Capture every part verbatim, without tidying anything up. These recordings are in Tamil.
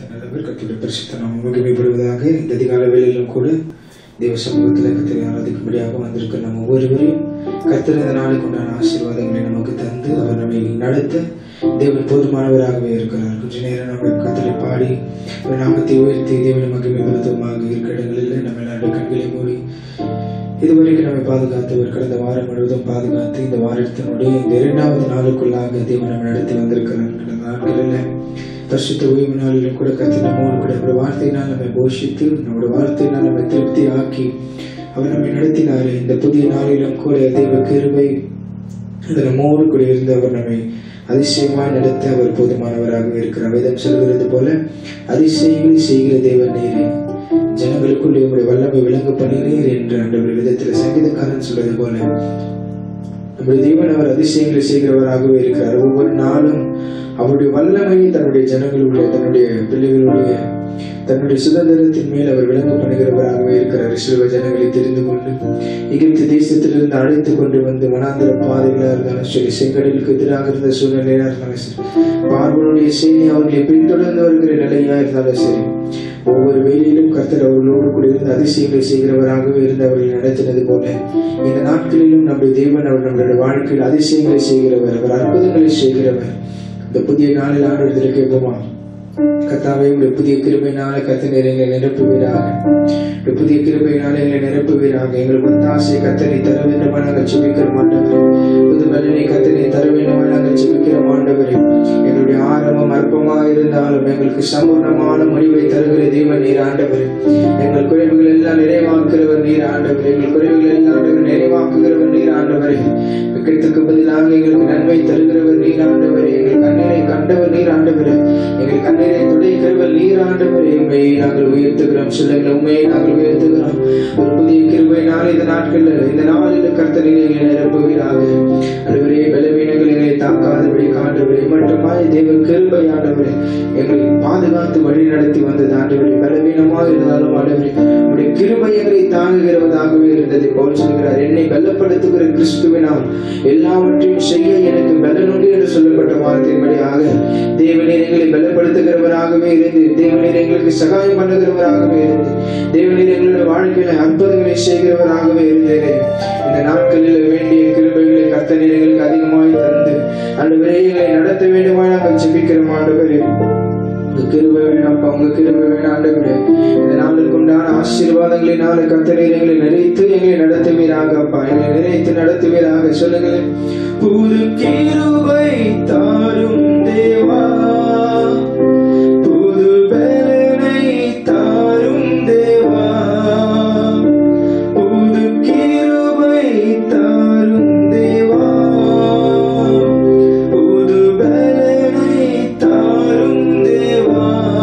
நல்லவர் கர்த்தருடைய பரிசுத்த நாமம் மகிமைப்படுவதாக. இந்த அதிகால வேளையிலும் கூட தேவ சமூகத்தில் கர்த்தரை ஆராதிக்கும்படியாக வந்திருக்க நம்ம ஒவ்வொருவரையும் கர்த்தர் இந்த நாளுக்கு உண்டான ஆசீர்வாதங்களை நமக்கு தந்து அவர் நம்மை நடத்த தேவன் போதுமானவராகவே இருக்கிறார். கொஞ்ச நேரம் நம்ம கர்த்தரை பாடி நாமத்தை உயர்த்தி தேவனை மகிமைப்படுத்துவமாக இருக்கிற இடங்களில் நம்ம எல்லாருடைய கண்களை மூடி இதுவரைக்கும் நம்மை பாதுகாத்தவர் கடந்த வாரம் முழுவதும் பாதுகாத்து இந்த வாரத்தினுடைய இந்த இரண்டாவது நாளுக்குள்ளாக தேவன் நம்ம நடத்தி வந்திருக்கிறார். கடந்த நாட்களில் பரிசுத்த ஓய்வு நாளிலும் கூட கர்த்தர் நம்மோடு கூட நம்முடைய வார்த்தையினால் நம்மை போஷித்து நம்முடைய வார்த்தையினால் நம்மை திருப்தி ஆக்கி அவர் நம்மை நடத்தினார். இந்த புதிய நாளிலும் கூட தெய்வ கிருபை அது நம்மோடு கூட இருந்து அவர் நம்மை அதிசயமாய் நடத்த அவர் போதுமானவராகவே இருக்கிறார். வேதம் சொல்கிறது போல அதிசயங்களை செய்கிற தேவன் நீரே, ஜனங்களுக்குள்ளே உங்களுடைய வல்லமை விளங்க பண்ணினீர் என்று ஆண்டவர் விதத்தில் சங்கீதக்காரன் சொல்றது போல நம்முடைய தேவன் அவர் அதிசயங்களை செய்கிறவராகவே இருக்கிறார். ஒவ்வொரு நாளும் அவருடைய வல்லமையை தன்னுடைய ஜனங்களுடைய தன்னுடைய பிள்ளைகளுடைய தன்னுடைய சுதந்திரத்தின் மேல் அவர் விளங்க பண்ணுகிறவராகவே இருக்கிறார். சிலுவ ஜனங்களை தெரிந்து கொண்டு எகிப்து தேசத்திலிருந்து அழைத்து கொண்டு வந்து வனாந்திர பாதைகளா இருந்தாலும் சரி, செங்கடலுக்கு எதிராக இருந்த சூழ்நிலையா இருந்தாலும் சரி, பார்வனுடைய சேனை அவர்களை பின்தொடர்ந்து வருகிற நிலையா இருந்தாலும் சரி, ஒவ்வொரு வேலையிலும் கர்த்தர் அவர்களோடு கூட இருந்து அதிசயங்களை செய்கிறவராகவே இருந்து அவர்களை நடத்தினது போல இந்த நாட்களிலும் நம்முடைய தேவன் அவர் நம்மளுடைய வாழ்க்கையில் அதிசயங்களை செய்கிறவர், அவர் அற்புதங்களை செய்கிறவர். இந்த புதிய நாளில் ஆண்டு கேட்குமா, கர்த்தாவே உடைய புதிய கிருபையினால கர்த்தர் எங்களை நிரப்புவீராக, புதிய கிருபையினால எங்களை நிரப்புவீராக. எங்களுக்கு ஒத்தாசை கர்த்தரை தர வேண்டுமா நாங்கள் ஜெபிக்கிற ஆண்டவரே, புது பலனை கர்த்தரை தர வேண்டுமா நாங்கள் ஜெபிக்கிற ஆண்டவரே. எங்களுடைய ஆரம்பம் அற்பமாக இருந்தாலும் எங்களுக்கு சம்பூர்ணமான முடிவை தருகிற தேவன் நீர் ஆண்டவரே. எங்கள் குறைவுகள் எல்லாம் நிறைவாக்குகிறவர் நீர் ஆண்டவரே. எங்கள் குறைவுகள் எல்லாம் நிறைவாக்குகிறவர் நீர் ஆண்டவரே. வெட்கத்துக்கு பதிலாக எங்களுக்கு நன்மை தருகிறவர் நீர் ஆண்டவரே. எங்கள் கண்ணீரை கண்டவர் நீர் ஆண்டவரே. எங்கள் கண்ணீரை துடைக்கிறவர் நீர் ஆண்டவரே. உண்மையை நாங்கள் உயர்த்துகிறோம். சொல்லுங்கள், உண்மையை நாங்கள் உயர்த்துகிறோம். ஒரு புதிய கிருபையினால் இந்த நாட்களில் இந்த நாளில் கர்த்தரை எங்களை நிரப்புவீராக. ஆண்டவரே, பலவீனங்கள் எங்களை தாக்காதபடி ஆண்டவரே மட்டுமாய் தேவ கிருபை ஆண்டவரே எங்களை பாதுகாத்து வழி நடத்தி வந்தது ஆண்டவரே. பலவீனமாக இருந்தாலும் ஆண்டவரே உடைய கிருபை எங்களை தாங்குகிறவதாகவே இருந்தது. பவுல் சொல்கிறார், என்னை பலப்படுத்துகிற கிறிஸ்துவினால் எல்லாவற்றையும் செய்ய எனக்கு பலனுண்டு என்று சொல்லப்பட்ட வார்த்தையின்படியாக தேவனீர் எங்களை பலப்படுத்துகிறவராகவே இருந்து, தேவனீர் எங்களுக்கு சகாயம் பண்ணுகிறவராகவே இருந்து, தேவனீர் எங்களுடைய வாழ்க்கையில அற்புதங்களை செய்கிறவராகவே இருந்தேனே. இந்த நாட்களில் வேண்டிய கிருபைகளை கர்த்தர் எங்களுக்கு அதிகமாய் தந்து ஆண்டவரே எங்களை நடத்த வேண்டுமா நாங்கள் ஜெபிக்கிறோம் ஆண்டவரே. உங்க கிருபை வேணாம்ப்பா, உங்க கிருபை வேணாம் ஆண்டவரே. இந்த நாளுக்கு உண்டான ஆசீர்வாதங்களினால கர்த்தர் எங்களை நிறைத்து எங்களை நடத்துவீராக அப்பா, எங்களை நிறைத்து நடத்துவீராக. சொல்லுங்களேன், புது கிருபை தாரும் தேவா, புது பலனை தாரும் தேவா, புது கிருபை தாரும் தேவா, புது பலனை தாரும் தேவா.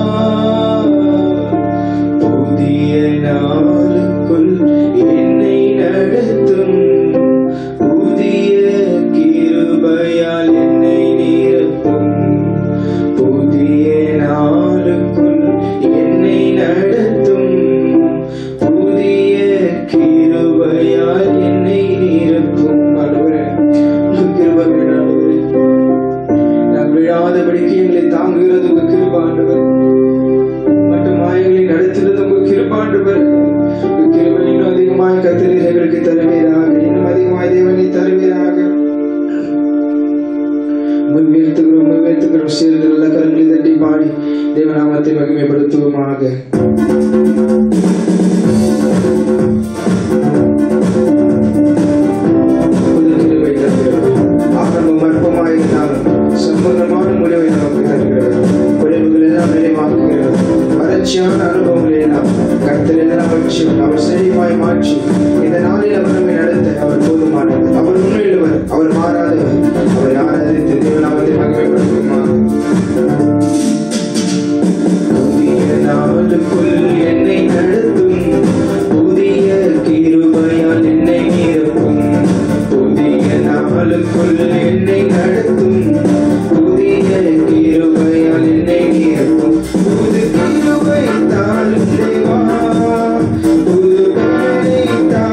புதிய நாளுக்குள் என்னை நடத்தும், புதிய கிருபையால் என்னை நிரப்பும், புதிய நாளுக்குள் என்னை நடத்தும், புதிய கிருபையால் என்னை நிரப்பும். ஆண்டவரே, உங்க கிருபை வேணும் ஆண்டவரே. நான் விழாதபடிக்கு எங்களை தாங்குகிறது உங்க கிருபை ஆண்டவரே. மட்டுமாய் எங்களை நடத்துகிறது உங்க கிருபை ஆண்டவரே. உங்க கிருபை இன்னும் அதிகமாய் கர்த்தரே எங்களுக்கு தருவீராக, இன்னும் அதிகமாய் தேவனை தருவீராக. உயர்த்துகிறோம் உயர்த்துகிறோம் சேர்ந்து நல்ல கரங்களை தட்டி பாடி தேவநாமத்தை மகிமைப்படுத்துவோமாக. ஆரம்பம் அற்பமாக இருந்தாலும் சம்பந்தமான முடிவை நமக்கு தருகிறவர், குறைவுகள் எல்லாம் நிறைவாக்குகிறவர், வறட்சியான அனுபவங்களை எல்லாம் கர்த்தர் எல்லாம் அவர் செழிப்பாய் மாற்றி இந்த நாளில் அவர் நம்மை நடத்த அவர் போதுமானவர். அவர் உண்மையுள்ளவர், அவர் மாறாதவர். அவரை ஆராதித்து தேவநாமத்தை மகிமைப்படுத்துவோமாக. புதிய நாளுக்குள் என்னை நடத்தும், புதிய கிருபையால் என்னை நிரப்பும், புதிய நாளுக்குள் என்னை நடத்தும், புதிய கிருபையால் என்னை நிரப்பும், புது கிருபை தாரும் தேவா, புது பலனை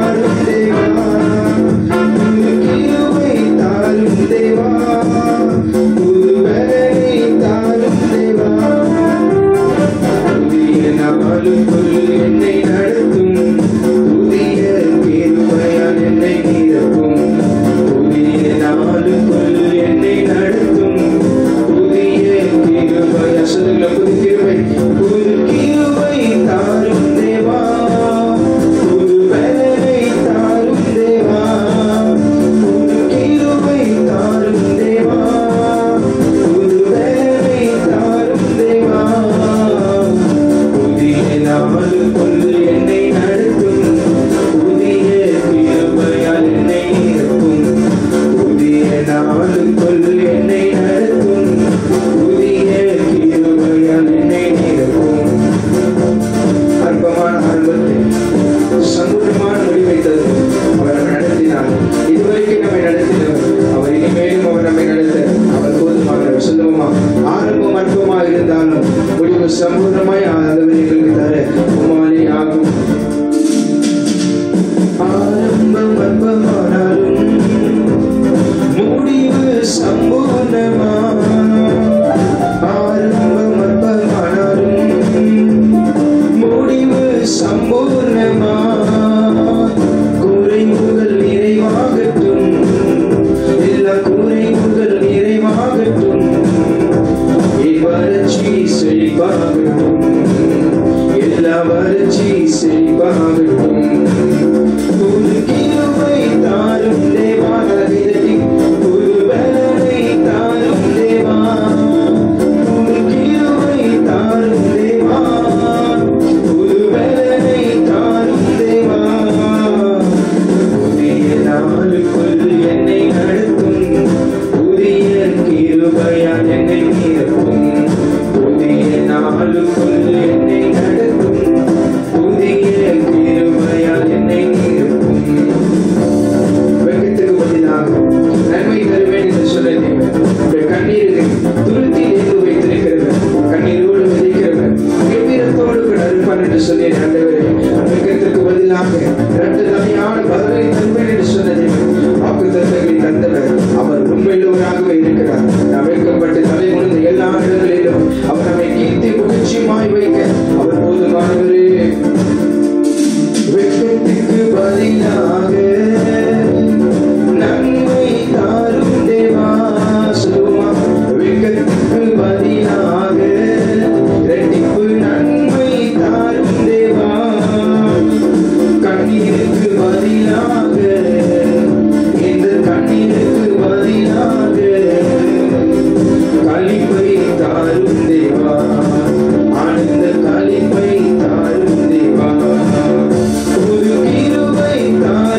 சொல்லுங்க, புது கிருபை, புது கிருபை தாரும் தேவா, புது பலனை தாரும் தேவா, புது கிருபை தாரும் தேவா, புது பலனை தாரும் தேவா. புதிய நாளுக்குள் என்னை நடத்தும், புதிய கிருபையால் என்னை நிரப்பும், புதிய நாளுக்குள் என்னை நடத்தும், புதிய கிருபையால் என்னை நிரப்பும். அற்பமான ஆரம்பத்தை சந்தோஷமான முடிவை தரும் அவர் நடத்தினார். இதுவரைக்கும் நம்மை நடத்தினவர், அவர் இனிமேலும் அவர் நம்மை நடத்த அவர் போதுமானவர். சொல்லுவோமா? ஆரம்பம் அற்பமாக இருந்தாலும் முடிவு சம்பூர்ணமாய் ஆதரவு எங்களுக்கு தர உமாலே ஆகும். ஆரம்பம் அற்பமானாலும் முடிவு சம்பூர்ணமா, ஆரம்பம் அற்பமானாலும் முடிவு சம்பூர்ணமா. குறைவுகள் நிறைவாகட்டும், எல்லா குறைவுகள் நிறைவாகட்டும், என் வறட்சி செழிப்பாகட்டும், எல்லா வறட்சி செழிப்பாகட்டும். புது கிருபை தாரும் தேவா, புது பலனை தாரும் தேவா, புது கிருபை தாரும் தேவா, புது பலனை தாரும் தேவா. புதிய நாளுக்குள் என்னை நடத்தும், புதிய கிருபையால் என்னை நிரப்பும், புதிய நாளுக்குள் என்னை நடத்தும், புதிய கிருபையால் என்னை நிரப்பும். வெட்கத்துக்கு பதிலாக நன்மை தருவேன் என்று சொல்ல கண்ணீருக்கு துருத்தி ஏது வைத்திருக்கிறவர், கண்ணீரோடு விதைக்கிறவர், கம்பீரத்தோடு நறுப்பான் என்று சொல்லி ஆண்டவரே, வெட்கத்திற்கு பதிலாக இரண்டு தலையான பதிலை தருவேன் என்று சொன்னதை வாக்குத்தத்தங்களை தந்தவர் அவர் உண்மையுள்ளவராகவே இருக்கிறார். நாம் வெட்கப்பட்டு தலை உணர்ந்த எல்லா இடங்களிலும் அவர் நம்மை கீர்த்தி புகழ்ச்சியுமாய் வைக்க அவர் போதுமானவரே. வெட்கத்துக்கு பதிலாக நன்மை தாரும் தேவா, சொல்லுமா? வெட்கத்துக்கு பதிலாக இரட்டிப்பு நன்மை தாரும் தேவா, கண்ணீருக்கு பதிலாக, இந்த கண்ணீருக்கு பதிலாக களிப்பை தாரும் தேவா, ஆனந்த களிப்பை தாரும் தேவா. புது கிருபை தாரும்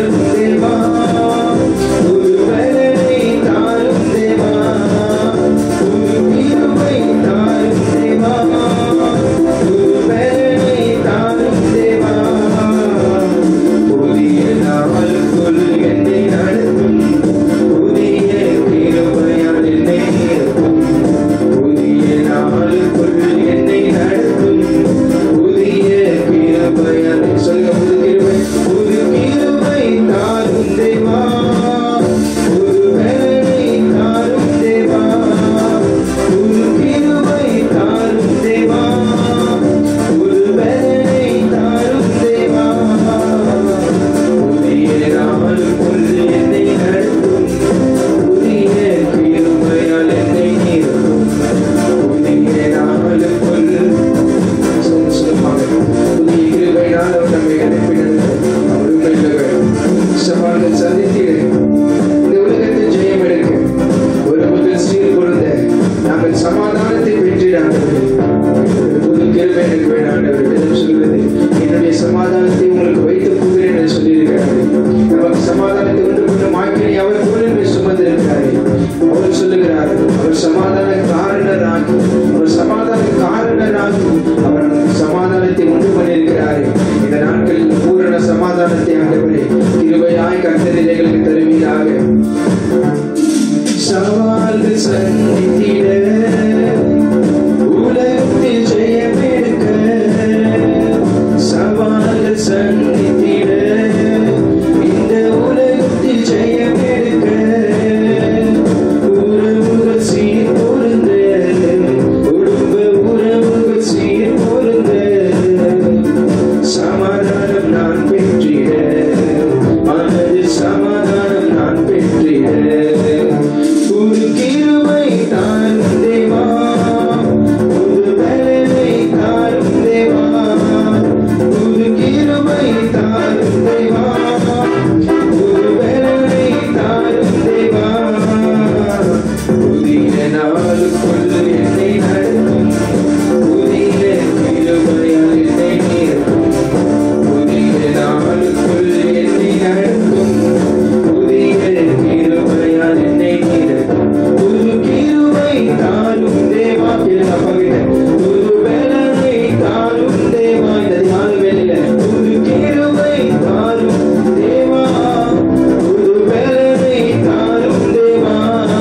புது பலனை தாரும் தேவா. இந்த தியான வேளையில புது கிருபை தாரும் தேவா, புது பலனை தாரும் தேவா.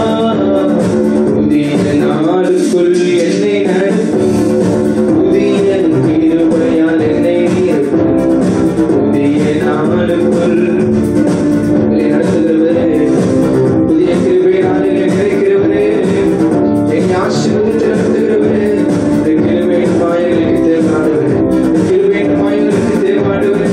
புதிய நாளுக்குள் என்னை நடத்தும், புதிய கிருபையால் என்னை நிரப்பும். புதிய நாளுக்குள் என்னை நடத்துகிறவரே, புதிய கிருபையால் என்னை நிறைக்கிறவரே, என்னை ஆசீர்வதித்து நடத்துகிறவரே, இந்த கிருபையின் மாயங்களுக்கு தேவாடுவரே, இந்த கிருபையின் மாயங்களுக்கு தேவாடுவரே.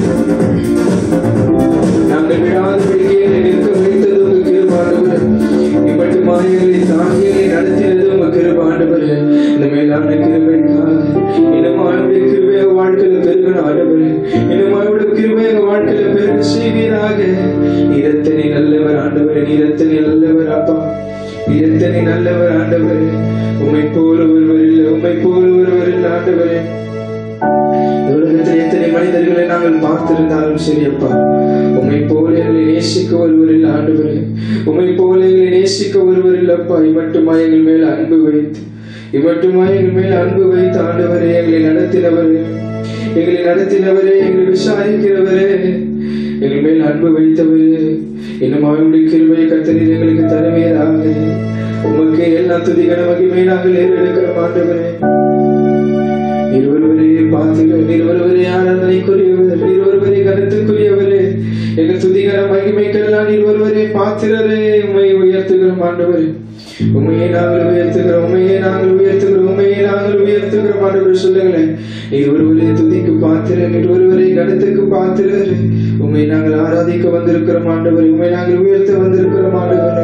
நாங்கள் விடாதபடியே நிற்க வைத்தது உங்க கிருபாடுவரே, இப்பட்டு மாயங்களை தாங்கியை நடத்தினது உங்க கிருபாடுவரே. இந்த மேலான கிருபைக்காக இன்னும் கிருபைய வாழ்க்கையில பெருகணும் ஆண்டவரே, இன்னும் கிருபைய வாழ்க்கையில பெருக செய்வீராக. நீரத்தனை நல்லவர் ஆண்டவரே, நீரத்தனை நல்லவர் அப்பா, நீரத்தனை நல்லவர் ஆண்டவரே. உம்மை போல ஒருவர் இல்லை, உம்மை போல ஒருவர் இல்லை ஆண்டவரே. உலகத்தில் எத்தனை மனிதர்களை நாங்கள் பார்த்திருந்தாலும் சரி அப்பா, உம்மை போல எங்களை நேசிக்க ஒருவர் இல்லை ஆண்டவரே, உம்மை போல எங்களை நேசிக்க ஒருவர் இல்லப்பா. இமட்டுமா எங்கள் மேல் அன்பு வைத்து, இமட்டுமா எங்கள் மேல் அன்பு வைத்து ஆண்டவரே எங்களை நடத்தினவரே, எங்களை நடத்தினவரே, எங்களை விசாரிக்கிறவரே, எங்கள் மேல் அன்பு வைத்தவரே. இன்னும் அவருடைய கிருபையை கர்த்தரீர் எங்களுக்கு தருவீராக. உமக்கு எல்லா துதிகன மகிமை நாங்கள் ஏறெடுக்கிறோம் ஆண்டவரே. நீர் ஒருவரே பாத்திரர், நீர் ஒருவரே ஆராதனைக்குரியவர், நீர் ஒருவரே கனத்துக்குரியவரே. எங்கள் துதிகன மகிமைக்கெல்லாம் நீர் ஒருவரே பாத்திரரே. உம்மை உயர்த்துகிறோம் ஆண்டவரே, உண்மையை நாங்கள் உயர்த்துகிறோம், உண்மையை நாங்கள் உயர்த்துகிறோம், உண்மையை நாங்கள் உயர்த்துகிறோம் ஆண்டவர். சொல்லுங்களேன், நீர் ஒருவரே துதிக்கு பாத்திரர், நீர் ஒருவரே கனத்துக்கு பாத்திரர். உண்மை நாங்கள் ஆராதிக்க வந்திருக்கிறோம் ஆண்டவரே, உண்மை நாங்கள் உயர்த்த வந்திருக்கிறோம் ஆண்டவரே.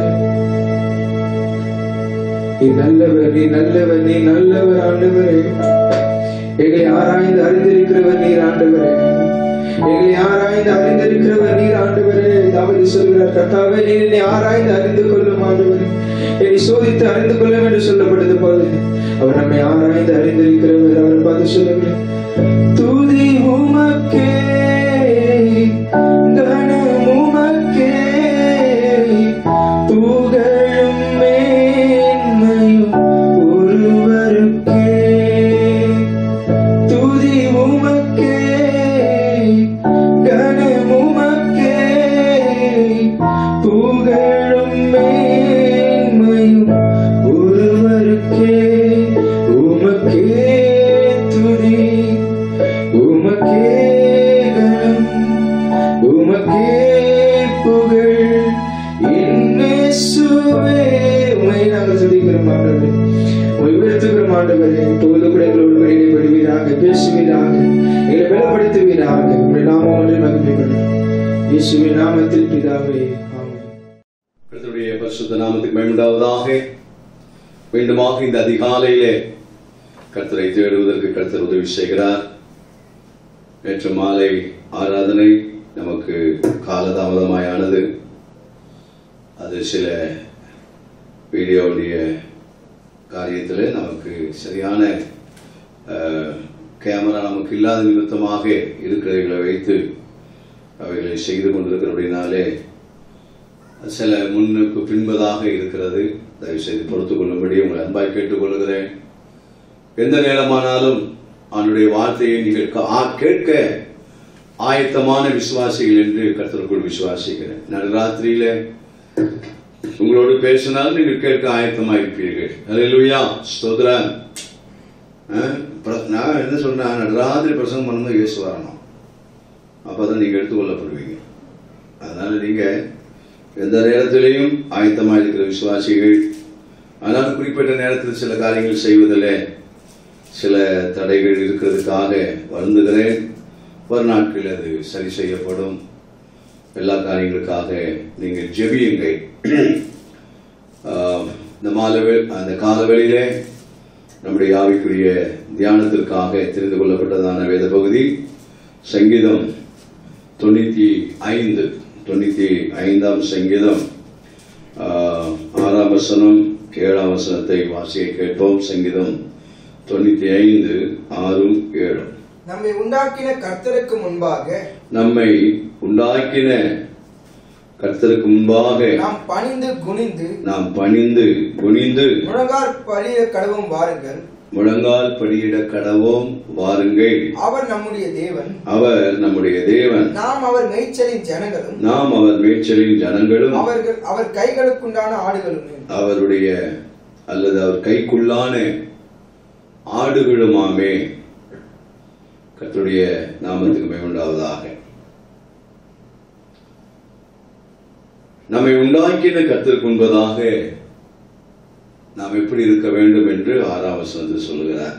நீ நல்லவர், நீ நல்லவர், நீ நல்லவர் ஆண்டவரே. எங்களை ஆராய்ந்து அறிந்திருக்கிறவர் நீர் ஆண்டவரே, எங்களை ஆராய்ந்து அறிந்திருக்கிறவர் நீர் ஆண்டவரே. தாவீது சொல்கிறார், கர்த்தாவே நீர் என்னை ஆராய்ந்து அறிந்து கொள்ளும் ஆண்டவரே, என்னை சோதித்து அறிந்து கொள்ளும் என்று சொல்லப்பட்டது போல அவர் நம்மை ஆராய்ந்து அறிந்திருக்கிறவர். அவரை பார்த்து சொல்லுங்கள், துதி உமக்கே, கனம் உமக்கே, புகழும் மேன்மையும் ஒருவருக்கே. துதி உமக்கே, கனம் உமக்கே, புகழும் மேன்மையும் ஒருவருக்கே. உமக்கே துதி, உமக்கே கனம், உமக்கே புகழ். இயேசுவே உம்மை நாங்கள் துதிக்கிறோம் ஆண்டவரே, உம்மை உயர்த்துகிறோம் ஆண்டவரே. இப்போது கூட எங்களோடு இடைப்படுவீராக, பேசுவீராக, எங்களை பலப்படுத்துவீராக. உம்முடைய நாமம் ஒன்றை மகிமைப்படும். இயேசுவின் நாமத்தில் பிதாவே, ஆமென். கர்த்தருடைய பரிசுத்த நாமத்துக்கு மகிமை உண்டாவதாக. மீண்டுமாக இந்த அதிகாலையிலே கர்த்தரை தேடுவதற்கு கர்த்தர் உதவி செய்கிறார். நேற்று மாலை ஆராதனை நமக்கு காலதாமதமாயானது. அது சில வீடியோவுடைய காரியத்தில் நமக்கு சரியான கேமரா நமக்கு இல்லாத நிமித்தமாக இருக்கிறவர்களை வைத்து அவைகளை செய்து கொண்டிருக்கிறபடினாலே சில முன்னுக்கு பின்பதாக இருக்கிறது. தயவு செய்து பொறுத்துக் கொள்ளும்படி உங்களை அன்பாய் கேட்டுக்கொள்கிறேன். எந்த நேரமானாலும் அவனுடைய வார்த்தையை நீங்கள் கேட்க ஆயத்தமான விசுவாசிகள் என்று கர்த்தருக்குள் விசுவாசிக்கிறேன். நடுராத்திரியில உங்களோடு பேசினால் நீங்கள் கேட்க ஆயத்தமாக இருப்பீர்கள். அல்லேலூயா, ஸ்தோத்திரம். நான் என்ன சொன்னேன், நடுராத்திரி பிரசங்கம் பண்ணும்போது இயேசு வரணும், அப்பதான் நீங்க எடுத்துக்கொள்ளப்படுவீங்க. அதனால நீங்க எந்த நேரத்திலையும் ஆயத்தமாக இருக்கிற விசுவாசிகள். அதனால குறிப்பிட்ட நேரத்தில் சில காரியங்கள் செய்வதில் சில தடைகள் இருக்கிறதுக்காக வருந்துகிறேன். ஒரு நாட்களில் அது சரி செய்யப்படும். எல்லா காரியங்களுக்காக நீங்கள் ஜெபியுங்கள். இந்த மாலவேல் அந்த காலவெளியிலே நம்முடைய ஆவிக்குரிய தியானத்திற்காக தெரிந்து கொள்ளப்பட்டதான வேத பகுதி சங்கீதம் தொண்ணூத்தி ஐந்து தொண்ணூத்தி ஐந்தாம் சங்கீதம் ஆறாம் வசனம் ஏழாம் வசனத்தை வாசியை கேட்போம். சங்கீதம் தொண்ணூத்தி ஐந்து ஆறும் ஏழும். நம்மை உண்டாக்கின கர்த்தருக்கு முன்பாக நம்மை உண்டாக்கின கர்த்தருக்கு முன்பாக நாம் பணிந்து குனிந்து நாம் பணிந்து குனிந்து முழங்கார் படியிட கடவும் வாருங்கள் முழங்கால் படியிட கடவோம் வாருங்கள். அவர் நம்முடைய தேவன், அவர் நம்முடைய தேவன், நாம் அவர் மேய்ச்சலின் ஜனங்களும், நாம் அவர் மேய்ச்சலின் ஜனங்களும், அவர்கள் அவர் கைகளுக்குண்டான ஆடுகளும், அவருடைய அல்லது அவர் கைக்குள்ளான ஆடுகளுமாமே. கர்த்தருடைய நாமத்துக்கு மகிமை உண்டாவதாக. நம்மை உண்டாக்கின கர்த்தருக்கு முன்பதாக நாம் எப்படி இருக்க வேண்டும் என்று ஆறாம் வசனத்தில் சொல்லுகிறார்.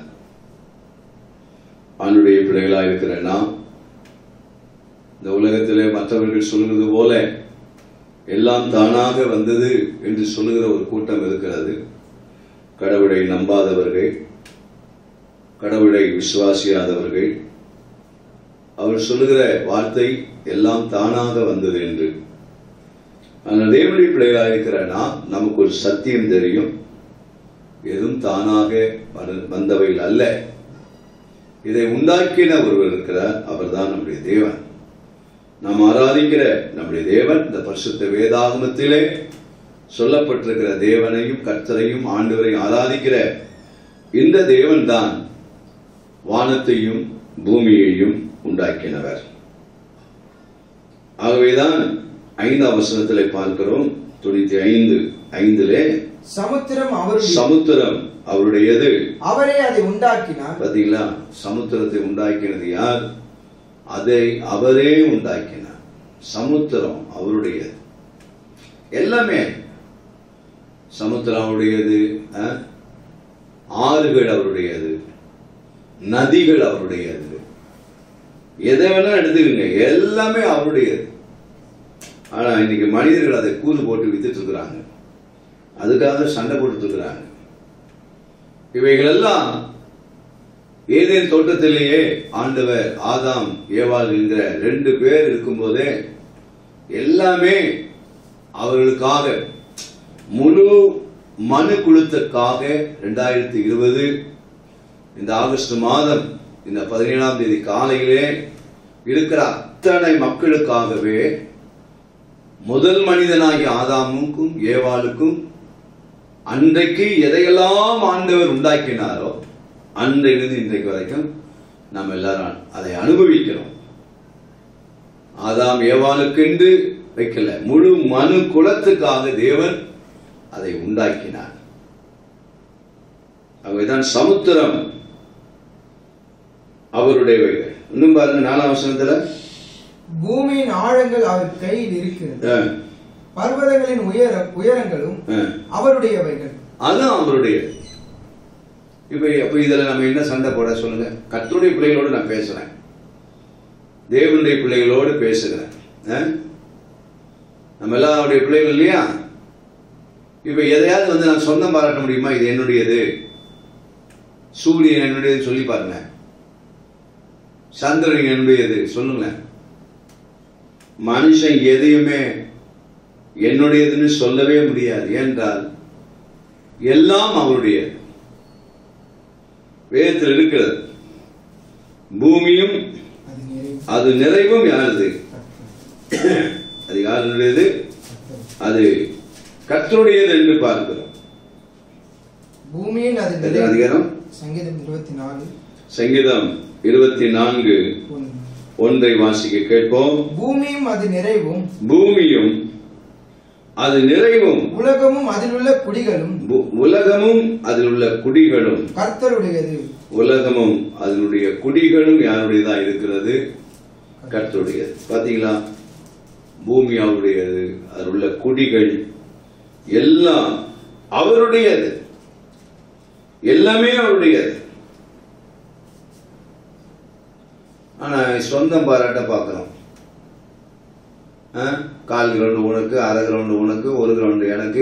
ஆண்டுடைய பிள்ளைகளாக இருக்கிற நாம் இந்த உலகத்திலே மற்றவர்கள் சொல்லுவது போல எல்லாம் தானாக வந்தது என்று சொல்லுகிற ஒரு கூட்டம் இருக்கிறது. கடவுளை நம்பாதவர்கள், கடவுளை விசுவாசியாதவர்கள், அவர் சொல்லுகிற வார்த்தை எல்லாம் தானாக வந்தது என்று. ஆனால் தேவனுடைய பிள்ளைகளாக இருக்கிற நாம் நமக்கு ஒரு சத்தியம் தெரியும். எதுவும் தானாக வந்தவைகள் அல்ல. இதை உண்டாக்கின ஒருவர் இருக்கிறார். அவர் தான் நம்முடைய தேவன். நாம் ஆராதிக்கிற நம்முடைய தேவன் இந்த பரிசுத்த வேதாகமத்திலே சொல்லப்பட்டிருக்கிற தேவனையும் கர்த்தரையும் ஆண்டவரையும் ஆராதிக்கிற இந்த தேவன் தான் வானத்தையும் பூமியையும் உண்டாக்கினவர். ஆகவேதான் ஐந்தாம் வசனத்திலே பார்க்கிறோம். தொண்ணூத்தி ஐந்து ஐந்திலே சமுத்திரம் அவருடைய சமுத்திரம் அவருடையது, அவரே அதை உண்டாக்கினார். பாத்தீங்களா, சமுத்திரத்தை உண்டாக்கினது யார்? அதை அவரே உண்டாக்கினார். சமுத்திரம் அவருடையது, எல்லாமே சமுத்திரம் அவருடையது, ஆறுகள் அவருடையது, நதிகள் அவருடையது, எதை வேணா எடுத்துக்கங்க, எல்லாமே அவருடையது. ஆனா இன்னைக்கு மனிதர்கள் அதை கூறு போட்டு வித்துட்டு இருக்கிறாங்க, அதுக்காக சண்டை போட்டு இருக்கிறாங்க. இவைகள் எல்லாம் ஏதேன் தோட்டத்திலேயே ஆண்டவர் ஆதாம் ஏவாள் என்கிற ரெண்டு பேர் இருக்கும்போதே எல்லாமே அவர்களுக்காக முழு மனு குழுத்துக்காக இரண்டாயிரத்தி இருபது இந்த ஆகஸ்ட் மாதம் இந்த பதினேழாம் தேதி காலையிலே இருக்கிற அத்தனை மக்களுக்காகவே முதல் மனிதனாகிய ஆதாமுக்கும் ஏவாளுக்கும் அன்றைக்கு எதையெல்லாம் ஆண்டவர் உண்டாக்கினாரோ அன்றையிலிருந்து இன்றைக்கு வரைக்கும் நாம் எல்லாரும் அதை அனுபவிக்கிறோம். ஆதாம் ஏவாளுக்கு என்று வைக்கல, முழு மனு குலத்துக்காக தேவன் அதை உண்டாக்கினார். அவைதான் சமுத்திரம் அவருடையவைகள். இன்னும் பாருங்க நாலாம் வசனத்துல, பூமியின் ஆழங்கள் அவர் கையில் இருக்கிறது, பர்வதங்களின் உயர உயரங்களும் அவருடையவைகள், அதுவும் அவருடையது. இப்ப அப்ப இதுல நம்ம என்ன சண்டை போட சொல்லுங்க? கர்த்தருடைய பிள்ளைகளோடு நான் பேசுறேன், தேவனுடைய பிள்ளைகளோடு பேசுகிறேன். நம்ம எல்லாம் அவருடைய பிள்ளைகள் இல்லையா? இப்ப எதையாவது வந்து நான் சொந்தம் பாராட்ட முடியுமா? இது என்னுடையது, சூரியன் என்னுடையது சொல்லி பாருங்க, சந்திரன் என்னுடையது சொல்லுங்க. மனுஷன் எதையுமே என்னுடையதுன்னு சொல்லவே முடியாது. ஏனென்றால் எல்லாம் அவருடையது. வேதத்தில் இருக்கிறது, பூமியும் அது நிறைவும் யாருது? அது யாருடையது? அது கர்த்தருடையது என்று பார்க்கிறோம். பூமியின் அதிகாரம் சங்கீதம் இருபத்தி நாலு சங்கீதம் இருபத்தி நான்கு ஒன்றை வாசிக்க கேட்போம். பூமியும் அது நிறைவும், பூமியும் அது நிறைவும், உலகமும் அதில் உள்ள குடிகளும், உலகமும் அதில் உள்ள குடிகளும் கர்த்தருடையது. உலகமும் அதனுடைய குடிகளும் யாருடையதா இருக்கிறது? கர்த்தருடையது. பாத்தீங்களா, பூமி அவருடையது, அதில் உள்ள குடிகள் எல்லாம் அவருடையது, எல்லாமே அவருடையது. ஆனா சொந்தம் பாராட்ட பாக்கிறோம். கால் கிரவுண்டு உனக்கு, அரை கிரவுண்டு உனக்கு, ஒரு கிரவுண்டு எனக்கு,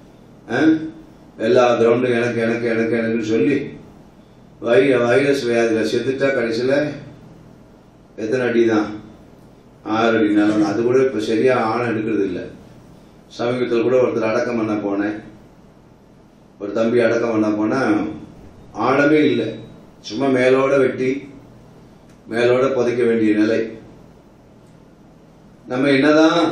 எல்லா கிரவுண்டும் எனக்கு எனக்கு எனக்கு எனக்கு சொல்லி வை வைரஸ் வியாதியில் செத்துட்டா கடைசியில் எத்தனை அடி தான்? ஆறு அடி நிலம். அது கூட இப்போ சரியா ஆணம் எடுக்கிறது இல்லை. சமீபத்தில் கூட ஒருத்தர் அடக்கம் பண்ண போனேன், ஒரு தம்பி அடக்கம் பண்ண போனால் ஆழமே இல்லை, சும்மா மேலோட வெட்டி மேலோட புதைக்க வேண்டிய நிலை. நம்ம என்னதான்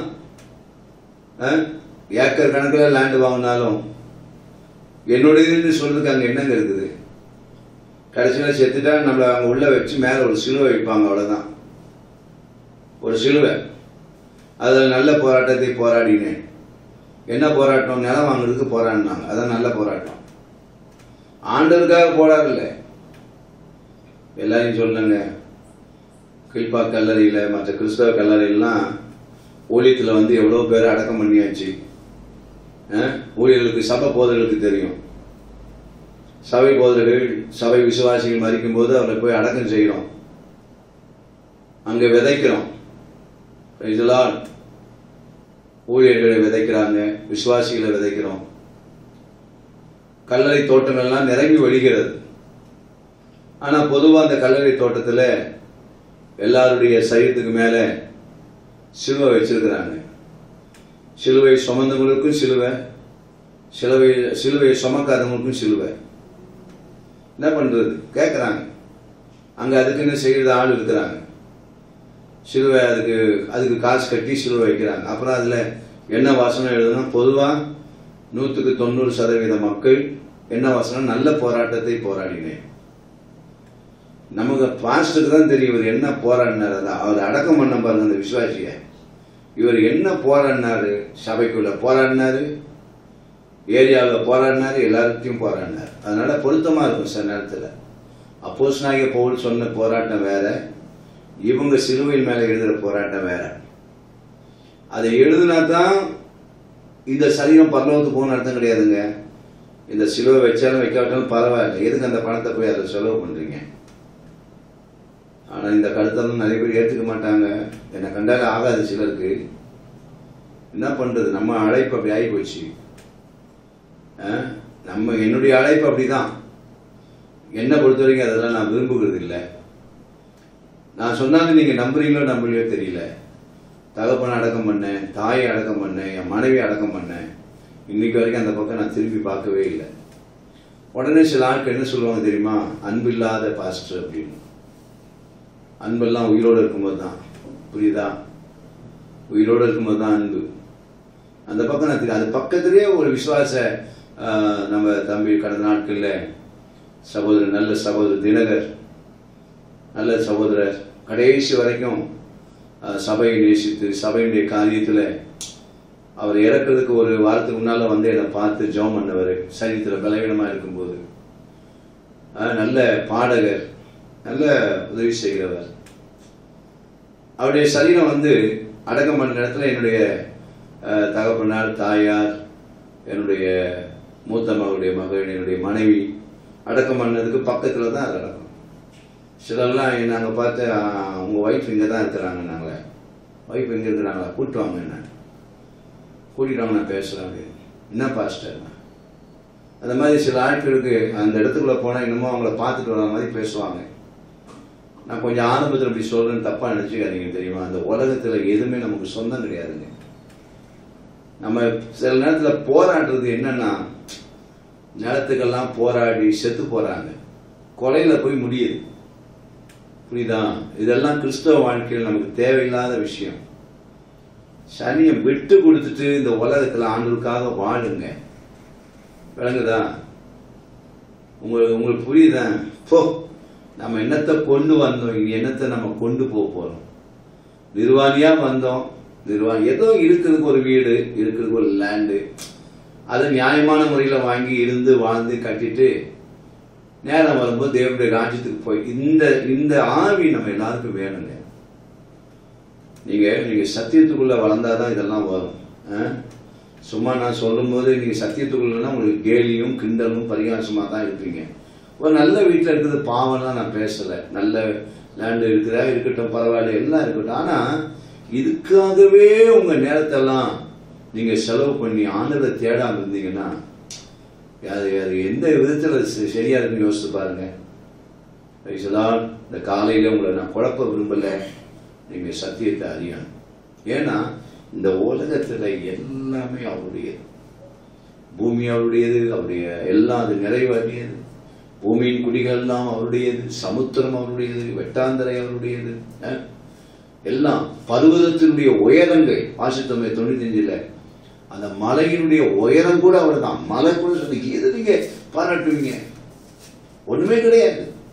ஏக்கர் கணக்கில் லேண்டு வாங்கினாலும் என்னுடையதுன்னு சொல்றதுக்கு அங்க என்னங்க இருக்குது? கடைசியில் செத்துட்டா நம்மளை அங்கே உள்ள வச்சு மேலே ஒரு சிலுவை வைப்பாங்க, அவ்வளோதான். ஒரு சிலுவை. அதில் நல்ல போராட்டத்தை போராடினேன். என்ன போராட்டம்? நிலம் வாங்குறதுக்கு போராடினாங்க. அதான் நல்ல போராட்டம். ஆண்டவருக்காக போராடல. எல்லாரையும் சொல்லுங்க, கில்பா கல்லறையில் மற்ற கிறிஸ்தவ கல்லறையெல்லாம் ஊழியத்தில் வந்து எவ்வளோ பேர் அடக்கம் பண்ணியாச்சு. ஊழியர்களுக்கு சபை போதர்களுக்கு தெரியும். சபை போதர்கள் சபை விசுவாசிகள் மறிக்கும் போது அவரை போய் அடக்கம் செய்கிறோம், அங்கே விதைக்கிறோம். இதெல்லாம் ஊழியர்களை விதைக்கிறாங்க, விசுவாசிகளை விதைக்கிறோம். கல்லறை தோட்டங்கள்லாம் நிரம்பி வழிகிறது. ஆனால் பொதுவாக அந்த கல்லறை தோட்டத்தில் எல்லாருடைய சரீரத்துக்கு மேலே சிலுவை வச்சிருக்கிறாங்க. சிலுவை சுமந்தவங்களுக்கும் சிலுவை, சிலுவை சிலுவையை சுமக்காதவங்களுக்கும் சிலுவை. என்ன பண்றது? கேட்குறாங்க. அங்கே அதுக்குன்னு செய்கிற ஆள் இருக்கிறாங்க. சிலுவை அதுக்கு அதுக்கு காசு கட்டி சிலுவை வைக்கிறாங்க. அப்புறம் அதில் என்ன வாசனம் எழுதணும்? பொதுவாக நூற்றுக்கு தொண்ணூறு சதவீத மக்கள் என்ன வாசனம்? நல்ல போராட்டத்தை போராடினேன். நமக்கு பாஸ்டருக்கு தான் தெரியும் இவர் என்ன போராடினார். அதான் அவர் அடக்கம் பண்ண பாருங்க அந்த விசுவாசிய. இவர் என்ன போராடினாரு? சபைக்குள்ள போராடினாரு, ஏரியாவில் போராடினாரு, எல்லாருக்கையும் போராடினார். அதனால பொருத்தமா இருக்கும் சில நேரத்தில். அப்போஸ்தலனாகிய பவுல் சொன்ன போராட்டம் வேற, இவங்க சிலுவையில் மேல எழுதுற போராட்டம் வேற. அதை எழுதுனா தான் இந்த சரீரம் பரலோகத்துக்கு போகணும்னு அர்த்தம் கிடையாதுங்க. இந்த சிலுவை வச்சாலும் வைக்காட்டாலும் பரவாயில்ல, எதுக்கு அந்த பணத்தை போய் அதை செலவு பண்றீங்க? ஆனா இந்த கருத்தெல்லாம் நிறைய பேர் ஏற்றுக்க மாட்டாங்க. என்னை கண்டாலே ஆகாது சிலருக்கு. என்ன பண்றது? நம்ம அழைப்பு அப்படி ஆகி போச்சு. நம்ம என்னுடைய அழைப்பு அப்படிதான். என்னை பொறுத்த வரைக்கும் அதெல்லாம் நான் விரும்புகிறது இல்லை. நான் சொன்னாலும் நீங்க நம்புறீங்களோ நம்பலையோ தெரியல. தகப்பனை அடக்கம் பண்ணேன், தாயை அடக்கம் பண்ணேன், என் மனைவி அடக்கம் பண்ணேன். இன்னைக்கு வரைக்கும் அந்த பக்கம் நான் திரும்பி பார்க்கவே இல்லை. உடனே சில ஆட்கள் என்ன சொல்லுவாங்க தெரியுமா? அன்பில்லாத பாஸ்டர் அப்படின்னு. அன்பெல்லாம் உயிரோடு இருக்கும்போது தான். புரியுதா? உயிரோடு இருக்கும்போது தான் அன்பு. அந்த பக்கம் நான் அது பக்கத்திலேயே ஒரு விசுவாச நம்ம தம்பி கடந்த நாட்களில் சகோதரர், நல்ல சகோதரர் தினகர், நல்ல சகோதரர், கடைசி வரைக்கும் சபையை நேசித்து சபையுடைய காரியத்தில் அவர் இறக்கிறதுக்கு ஒரு வாரத்துக்கு முன்னால வந்து என்னை பார்த்து ஜெபம் பண்ணவர். சரீரத்தில் பலவீனமாக இருக்கும்போது நல்ல பாடகர், நல்ல உதவி செய்கிறவர். அவருடைய சரீரம் வந்து அடக்கம் பண்ண இடத்துல என்னுடைய தகப்பனார், தாயார், என்னுடைய மூத்த மகளுடைய மகள், என்னுடைய மனைவி அடக்கம் பண்ணதுக்கு பக்கத்தில் தான் அது அடக்கம். சிலர்லாம் நாங்கள் பார்த்து உங்கள் ஒய்ஃப் இங்கே தான் இருக்கிறாங்க, நாங்கள் ஒய்ஃப் எங்கே இருக்கிறாங்களா, கூப்பிட்டு வாங்க, என்ன கூட்டிட்டு வாங்க, நான் பேசுகிறேன். என்ன பாஸ்டர்? அந்த மாதிரி சில ஆட்களுக்கு அந்த இடத்துக்குள்ள போனால் இன்னமும் அவங்கள பார்த்துட்டு வர மாதிரி பேசுவாங்க. நான் கொஞ்சம் ஆரம்பத்தில் இப்படி சொல்றேன்னு தப்பா நினைச்சுக்காதீங்க. தெரியுமா, அந்த உலகத்துல எதுவுமே நமக்கு சொந்தம் கிடையாதுங்க. நம்ம சில நேரத்தில் போராடுறது என்னன்னா, நிலத்துக்கெல்லாம் போராடி செத்து போறாங்க, கொலையில போய் முடியுது. புரியுதா? இதெல்லாம் கிறிஸ்தவ வாழ்க்கையில் நமக்கு தேவையில்லாத விஷயம். சனியை விட்டு கொடுத்துட்டு இந்த உலகத்துல ஆண்டவருக்காக வாழுங்க. விளங்குதா? உங்களுக்கு உங்களுக்கு புரியுதா? போ, நம்ம என்னத்தை கொண்டு வந்தோம், இங்க என்னத்தை நம்ம கொண்டு போக போறோம்? நிர்வாணியா வந்தோம். நிர்வாணி ஏதோ இருக்கிறதுக்கு ஒரு வீடு, இருக்கிறதுக்கு ஒரு லேண்டு, அதை நியாயமான முறையில வாங்கி இருந்து வாழ்ந்து கட்டிட்டு நேரம் வரும்போது தேவனுடைய ராஜ்யத்துக்கு போய் இந்த இந்த ஆவி நம்ம எல்லாருக்கும் வேணுங்க. நீங்க நீங்க சத்தியத்துக்குள்ள வளர்ந்தாதான் இதெல்லாம் வரும். சும்மா நான் சொல்லும் போது நீங்க சத்தியத்துக்குள்ளனா உங்களுக்கு கேலியும் கிண்டலும் பரிகாசமா தான் இருப்பீங்க. ஒரு நல்ல வீட்டில் இருக்கிறது பாவம்லாம் நான் பேசல. நல்ல லேண்டு இருக்குதா, இருக்கட்டும், பரவாயில்ல, எல்லாம் இருக்கட்டும். ஆனா இதுக்காகவே உங்க நேரத்தெல்லாம் நீங்க செலவு பண்ணி ஆண்டவரை தேடாம இருந்தீங்கன்னா அது அது எந்த விதத்துல சரியா இருக்குன்னு யோசிச்சு பாருங்க. இந்த காலையில உங்களை நான் குழப்ப விரும்பல. நீங்க சத்தியத்தை அறியணும். ஏன்னா இந்த உலகத்துல எல்லாமே அவருடையது. பூமி அவருடையது, அவருடைய எல்லாம் அது நிறைவேறியது. பூமியின் குடிகள் எல்லாம் அவருடையது, சமுத்திரம் அவருடையது, வெட்டாந்தரை அவருடையது, எல்லாம். பர்வதத்தினுடைய உயரங்கள் வாசித்தோமே தொண்ணூத்தி அஞ்சுல, அந்த மலையினுடைய உயரம் கூட அவர் தான். மலை கூட சொல்லி எது நீங்க பாராட்டுவீங்க? ஒண்ணுமே கிடையாது.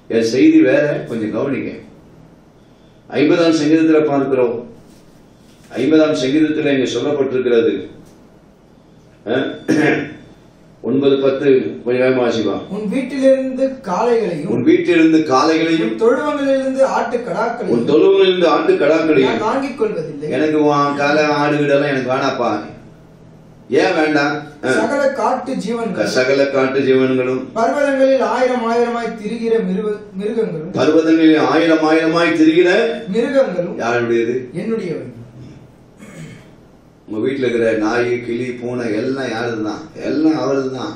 என் செய்தி வேற, கொஞ்சம் கவனிங்க. ஐம்பதாம் சங்கீதத்தில் பார்க்கிறோம். ஐம்பதாம் சங்கீதத்தில் இங்க சொல்லப்பட்டிருக்கிறது ஒன்பது பத்து கொஞ்சம் வாசிப்பா. உன் வீட்டிலிருந்து காளைகளையும் உன் வீட்டிலிருந்து காளைகளையும் தொழுவங்களிலிருந்து ஆட்டு கடாக்களையும் உன் தொழுவங்களிலிருந்து ஆட்டு கடாக்களையும் வாங்கிக் கொள்வதில்லை. எனக்கு காலை ஆடு வீடெல்லாம் எனக்கு வேணாப்பா. ஏன் வேண்டாம்? சகல காட்டு ஜீவன்கள் சகல காட்டு ஜீவன்களும் பர்வதங்களில் ஆயிரம் ஆயிரமாய் திரிகிற மிருகங்களும் பர்வதங்களில் ஆயிரம் ஆயிரமாய் திரிகிற மிருகங்களும் யாருடையது? என்னுடையவை. உங்க வீட்டுல இருக்கிற நாய், கிளி, பூனை எல்லாம் யாருதுதான்? எல்லாம் அவருதுதான்.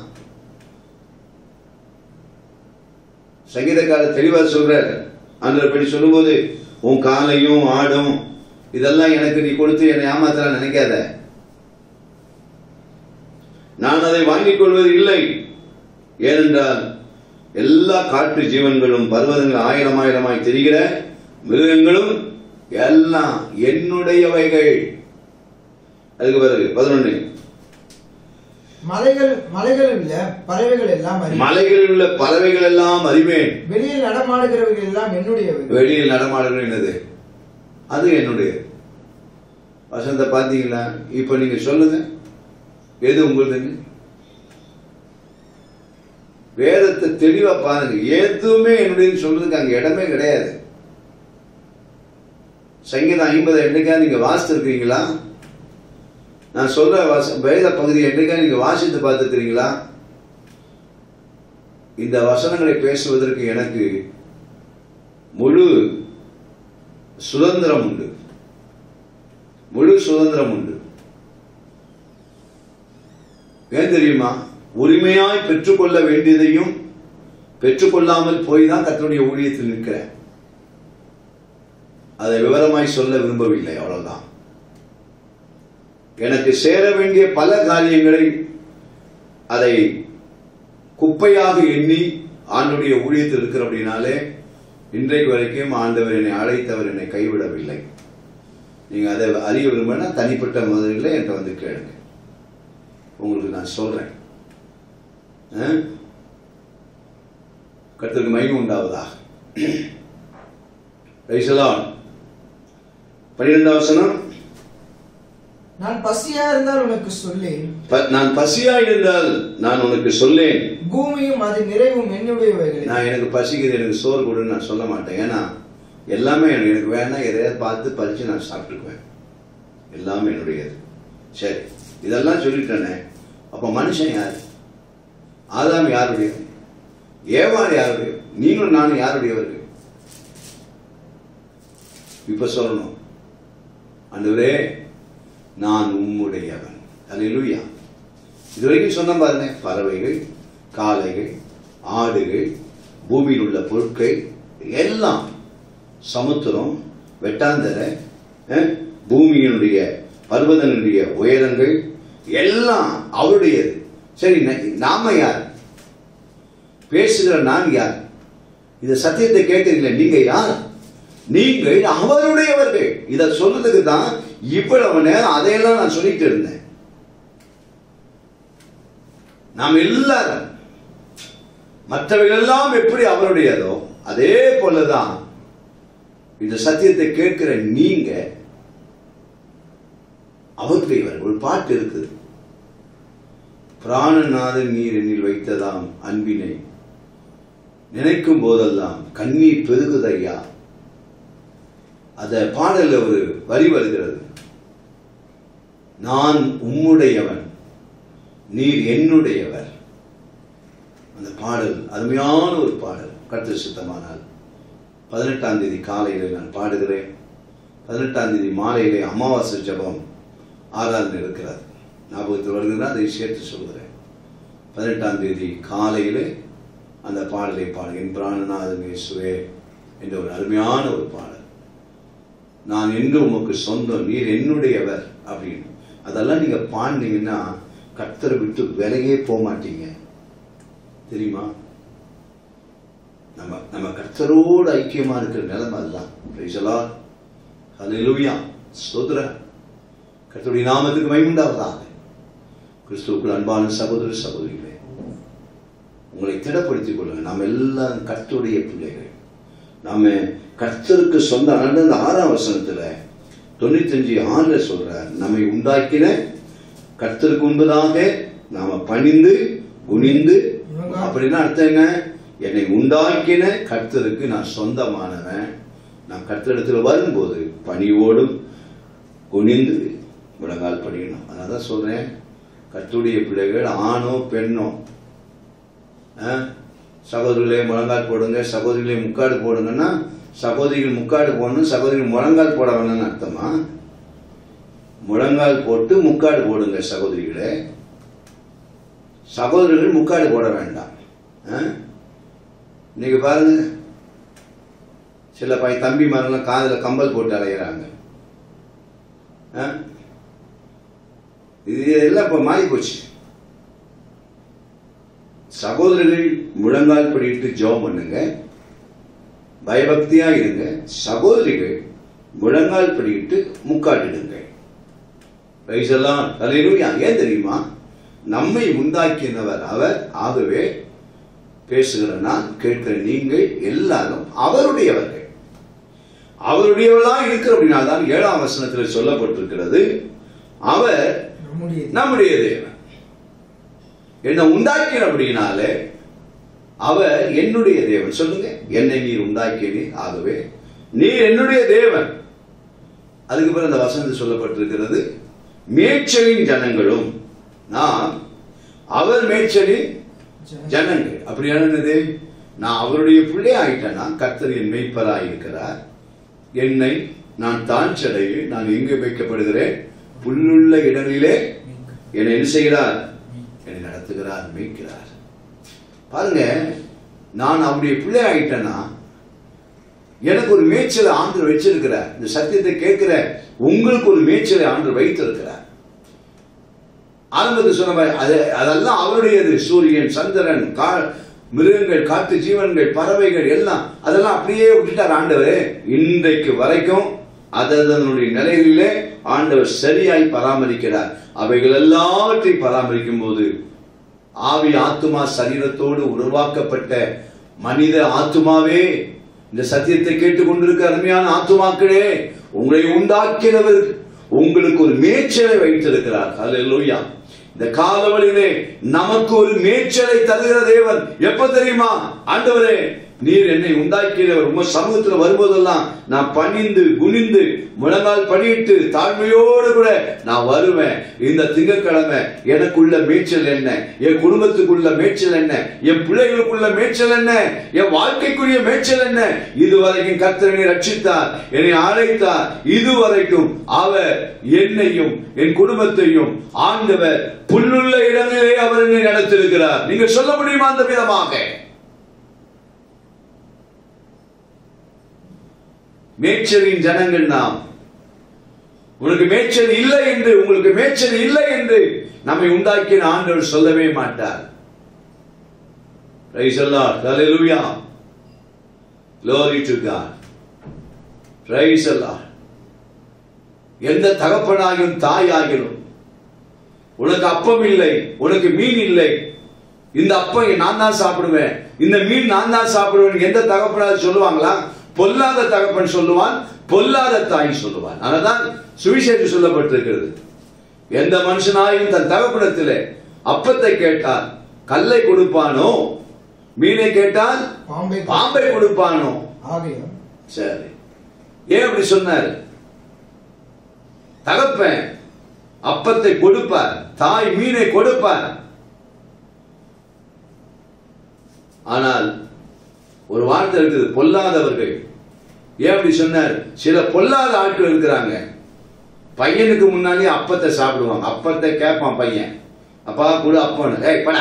சங்கீதக்காரர் தெளிவா சொல்றாரு. அன்றபடி சொல்லும்போது உன் காலையும் ஆடும் இதெல்லாம் எனக்கு நீ கொடுத்து என்னை ஏமாத்தலாம் நினைக்காத. நான் அதை வாங்கிக் கொள்வது இல்லை. ஏனென்றால் எல்லா காட்டு ஜீவன்களும் பர்வதங்கள் ஆயிரம் ஆயிரமாய் தெரிகிற மிருகங்களும் எல்லாம் என்னுடையவைகள். அதுக்கு பிறகு பதினொன்னு மலைகள் மலைகளில் உள்ள பறவைகள் எல்லாம் மலைகளில் உள்ள பறவைகள் எல்லாம் அறிவேன். வெளியில் நடமாடுகிறவர்கள் எல்லாம் என்னுடையவை. வெளியில் நடமாடுகிற என்னது? அது என்னுடைய. வசந்த பாத்தீங்களா? இப்ப நீங்க சொல்லுங்க, எது உங்களுக்கு? வேதத்தை தெளிவா பாருங்க. எதுவுமே என்னுடைய சொல்றதுக்கு அங்க இடமே கிடையாது. சங்கீதம் ஐம்பது என்னைக்கா நீங்க வாசித்து இருக்கிறீங்களா? நான் சொல்ற வேத பகுதியை என்னைக்கா நீங்க வாசித்து பார்த்துக்கிறீங்களா? இந்த வசனங்களை பேசுவதற்கு எனக்கு முழு சுதந்திரம் உண்டு. முழு சுதந்திரம் உண்டு. ஏன் தெரியுமா? உரிமையாய் பெற்றுக்கொள்ள வேண்டியதையும் பெற்றுக்கொள்ளாமல் போய் தான் கர்த்தருடைய ஊழியத்தில் நிற்கிறேன். அதை விவரமாய் சொல்ல விரும்பவில்லை, அவ்வளவுதான். எனக்கு சேர வேண்டிய பல காரியங்களை அதை குப்பையாக எண்ணி ஆண்டுடைய ஊழியத்தில் இருக்கிற அப்படின்னாலே இன்றைக்கு வரைக்கும் ஆண்டவர் என்னை அழைத்தவர் என்னை கைவிடவில்லை. நீங்க அதை அறிய விரும்பினா தனிப்பட்ட முதலில் என்கிட்ட வந்து கேளுங்க, உங்களுக்கு நான் சொல்றேன். கர்த்தருக்கு மகிமை உண்டாவதா. பன்னிரெண்டாம் வசனம், நான் பசியா இருந்தால் உனக்கு சொல்லேன். நான் பசியா இருந்தால் நான் உனக்கு சொல்லேன். பூமியும் அது நிறைவும் என்னுடையவைகளே. நான் எனக்கு பசிக்குது, எனக்கு சோறு கொடுன்னு நான் சொல்ல மாட்டேன். ஏன்னா எல்லாமே எனக்கு வேணா எதையாவது பார்த்து பறிச்சு நான் சாப்பிட்டுக்குவேன். எல்லாமே என்னுடையது. சரி, இதெல்லாம் சொல்லிட்டேனே. அப்ப மனுஷன் யாரு? ஆதாம் யாருடைய? ஏவாள் யாருடைய? நீங்களும் நானும் யாருடையவர்கள்? இப்ப சொல்லணும், ஆண்டவரே நான் உம்முடையவன். அல்லேலூயா. இதுவரைக்கும் சொன்ன பாருங்க, பறவைகள், காளைகள், ஆடுகள், பூமியில் உள்ள பொருட்கள் எல்லாம், சமுத்திரம், வெட்டாந்தரை, பூமியினுடைய பர்வதனுடைய உயரங்கள் எல்லாம் அவருடையது. சரி, நாம யார்? பேசுகிற நான் யார்? இந்த சத்தியத்தை கேட்டீங்களே, நீங்க யார்? நீங்கள் அவருடையவர்கள். இதை சொல்றதுக்கு தான் இவ்வளவு நேரம் அதையெல்லாம் நான் சொல்லிட்டு இருந்தேன். நாம் எல்லாரும் மற்றவர்கள் எல்லாம் எப்படி அவருடையதோ அதே போலதான் இந்த சத்தியத்தை கேட்கிற நீங்க அவருடையவர். ஒரு பாட்டு இருக்குது, பிராணநாதன் நீர் என்னில் வைத்ததாம் அன்பினை நினைக்கும் போதெல்லாம் கண்ணீர் பெருகுதையா. அத பாடல ஒரு வரி வருகிறது, நான் உம்முடையவன் நீர் என்னுடையவர். அந்த பாடல் அருமையான ஒரு பாடல். கர்த்தர் சித்தமானால் பதினெட்டாம் தேதி காலையில நான் பாடுகிறேன். பதினெட்டாம் தேதி மாலையிலே அமாவாசை ஜபம் ஆராதனை இருக்கிறார். ஞாபகத்தில் வருகிறதா? அதை சேர்த்து சொல்கிறேன். பதினெட்டாம் தேதி காலையிலே அந்த பாடலை பாடு, என் பிராணநாதன் இயேசுவே என்ற ஒரு அருமையான ஒரு பாடல். நான் என்று உமக்கு சொந்தம், நீர் என்னுடையவர் அப்படின்னு. அதெல்லாம் நீங்க பாடினீங்கன்னா கர்த்தரை விட்டு விலகே போக மாட்டீங்க, தெரியுமா? நம்ம நம்ம கர்த்தரோடு ஐக்கியமா இருக்கிற நிலைமை அதுதான். Praise the lord. ஹல்லேலூயா. ஸ்தோத்திரம். கர்த்தருடைய நாமத்துக்கு மகிமை உண்டாவதாக. கிறிஸ்துவுக்குள் அன்பான சகோதர சகோதரிகளே, உங்களை திடப்படுத்திக் கொள்ளுங்க. நாம் எல்லாம் கர்த்தருடைய பிள்ளைகள். நாம கர்த்தருக்கு சொந்த. அந்த ஆறாம் வசனத்துல தொண்ணூத்தி அஞ்சு ஆறுல சொல்றார், நம்மை உண்டாக்கின கர்த்தருக்கு முன்பதாக நாம பணிந்து குனிந்து. அப்படின்னா அர்த்தம் என்ன? என்னை உண்டாக்கின கர்த்தருக்கு நான் சொந்தமானவன். நான் கர்த்தரிடத்துல வரும்போது பணியோடும் குனிந்து முழங்கால் படிக்கணும். அதனாலதான் சொல்றேன், கர்த்தருடைய பிள்ளைகள் ஆணோ பெண்ணோ, சகோதரிகளே முழங்கால் போடுங்க, சகோதரிகளே முக்காடு போடுங்கன்னா சகோதரிகள் முக்காடு போடணும், சகோதரிகள் முழங்கால் போட வேணும்னு அர்த்தமா? முழங்கால் போட்டு முக்காடு போடுங்க சகோதரிகளே, சகோதரர்கள் முக்காடு போட வேண்டாம். நீங்க பாருங்க, சில பை தம்பி மரம்லாம் காதுல கம்பல் போட்டு அலையிறாங்க. இது எல்லாம் இப்ப மாறி போச்சு. சகோதரர்கள் முழங்கால் படிட்டு ஜெபம் பண்ணுங்க, பயபக்தியா இருங்க. சகோதரிகள் முழங்கால் படிட்டு முக்காட்டிடுங்க. ஏன் தெரியுமா? நம்மை உண்டாக்கினவர் அவர். ஆகவே பேசுகிற நான், கேட்கிற நீங்கள் எல்லாரும் அவருடையவர்கள். அவருடையவர்களா இருக்கிற அப்படின்னால்தான் ஏழாம் வசனத்தில் சொல்லப்பட்டிருக்கிறது, அவர் நம்முடைய தேவன். என்னை உண்டாக்கின அப்படின்னாலே அவர் என்னுடைய தேவன். சொல்லுங்க, என்னை நீர் உண்டாக்கினீர், ஆகவே நீர் என்னுடைய தேவன். அதுக்கு பிறகு அந்த வசனத்தில் சொல்லப்பட்டிருக்கிறது, மேய்ச்சலின் ஜனங்களும் நாம் அவர் மேய்ச்சலின் ஜனங்கள். அப்படி என்னது? நான் அவருடைய பிள்ளை ஆயிட்டேன்னா கர்த்தர் என் மேய்ப்பராய் இருக்கிறார். என்னை நான் தான் சடையில் நான் எங்கே மேய்க்கப்படுகிறேன்? புல்லுள்ள இடங்களிலே என்னை என்ன செய்கிறார்? என்னை நடத்துகிறார், மேய்க்கிறார். பாருங்க, நான் அவருடைய பிள்ளை ஆயிட்டேன்னா எனக்கு ஒரு மேய்ச்சலை ஆண்டவர் வச்சிருக்கிறார். இந்த சத்தியத்தை கேட்கிற உங்களுக்கு ஒரு மேய்ச்சலை ஆண்டவர் வைத்திருக்கிறார். ஆரம்பத்தில் சொன்ன அதெல்லாம் அவருடையது. சூரியன், சந்திரன், மிருகங்கள், காட்டு ஜீவன்கள், பறவைகள் எல்லாம் அதெல்லாம் அப்படியே விட்டுட்டார் ஆண்டவர். இன்றைக்கு வரைக்கும் அதனுடைய நிலைகளிலே ஆண்டவர் சரியாய் பராமரிக்கிறார். அவைகள் எல்லாவற்றையும் பராமரிக்கும் போது ஆவி ஆத்துமா சரீரத்தோடு உருவாக்கப்பட்ட மனித ஆத்துமாவே, இந்த சத்தியத்தை கேட்டுக் கொண்டிருக்க அருமையான ஆத்துமாக்களே, உங்களை உண்டாக்கினவர் உங்களுக்கு ஒரு மேய்ச்சலை வைத்திருக்கிறார். அல்லேலூயா. இந்த காலவழியிலே நமக்கு ஒரு மேய்ச்சலை தருகிற தேவன். எப்ப தெரியுமா? ஆண்டவரே, நீர் என்னை உண்டாக்கியவர். உங்க சமூகத்தில் வரும்போதெல்லாம் நான் பணிந்து குனிந்து முழங்கால் படியிட்டு தாழ்மையோடு கூட நான் வருவேன். இந்த திங்கட்கிழமை எனக்குள்ள மேய்ச்சல் என்ன? என் குடும்பத்துக்குள்ள மேய்ச்சல் என்ன? என் பிள்ளைகளுக்குள்ள மேய்ச்சல் என்ன? என் வாழ்க்கைக்குரிய மேய்ச்சல் என்ன? இதுவரைக்கும் கர்த்தர் என்னை ரட்சித்தார், என்னை அழைத்தார். இதுவரைக்கும் அவர் என்னையும் என் குடும்பத்தையும் ஆண்டவர் புல்லுள்ள இடங்களே அவர் என்னை நடத்திருக்கிறார். நீங்க சொல்ல முடியுமா அந்த விதமாக? மேய்ச்சலின் ஜனங்கள் நாம். உனக்கு மேய்ச்சல் இல்லை என்று, உங்களுக்கு மேய்ச்சல் இல்லை என்று நம்மை உண்டாக்கின ஆண்டவர் சொல்லவே மாட்டார். Praise the Lord. Hallelujah. Glory to God. Praise the Lord. எந்த தகப்பனாயும் தாயாகிலும் உனக்கு அப்பம் இல்லை, உனக்கு மீன் இல்லை, இந்த அப்பம் நான் தான் சாப்பிடுவேன், இந்த மீன் நான் தான் சாப்பிடுவேன் எந்த தகப்பனாவது சொல்லுவாங்களா? பொல்லாத தகப்பன் சொல்லுவான், பொல்லாத தாய் சொல்லுவான். அதனால்தான் சுவிசேஷம் சொல்லப்பட்டிருக்கிறது, எந்த மனுஷனாயும் தன் தகப்பனத்திலே அப்பத்தை கேட்டால் கல்லை கொடுப்பானோ, மீனை கேட்டால் பாம்பை கொடுப்பானோ. சரி, ஏன் அப்படி சொன்னார்? தகப்பன் அப்பத்தை கொடுப்பார், தாய் மீனை கொடுப்பார். ஆனால் ஒரு வார்த்தை இருக்குது, பொல்லாதவர்கள். ஏன் அப்படி சொன்னார்? சில பொல்லாத ஆட்கள் இருக்கிறாங்க, பையனுக்கு முன்னாலே அப்பத்தை சாப்பிடுவாங்க. அப்பத்தை கேட்பான் பையன், அப்பா கொடு அப்பன்னு. ஏய் படா,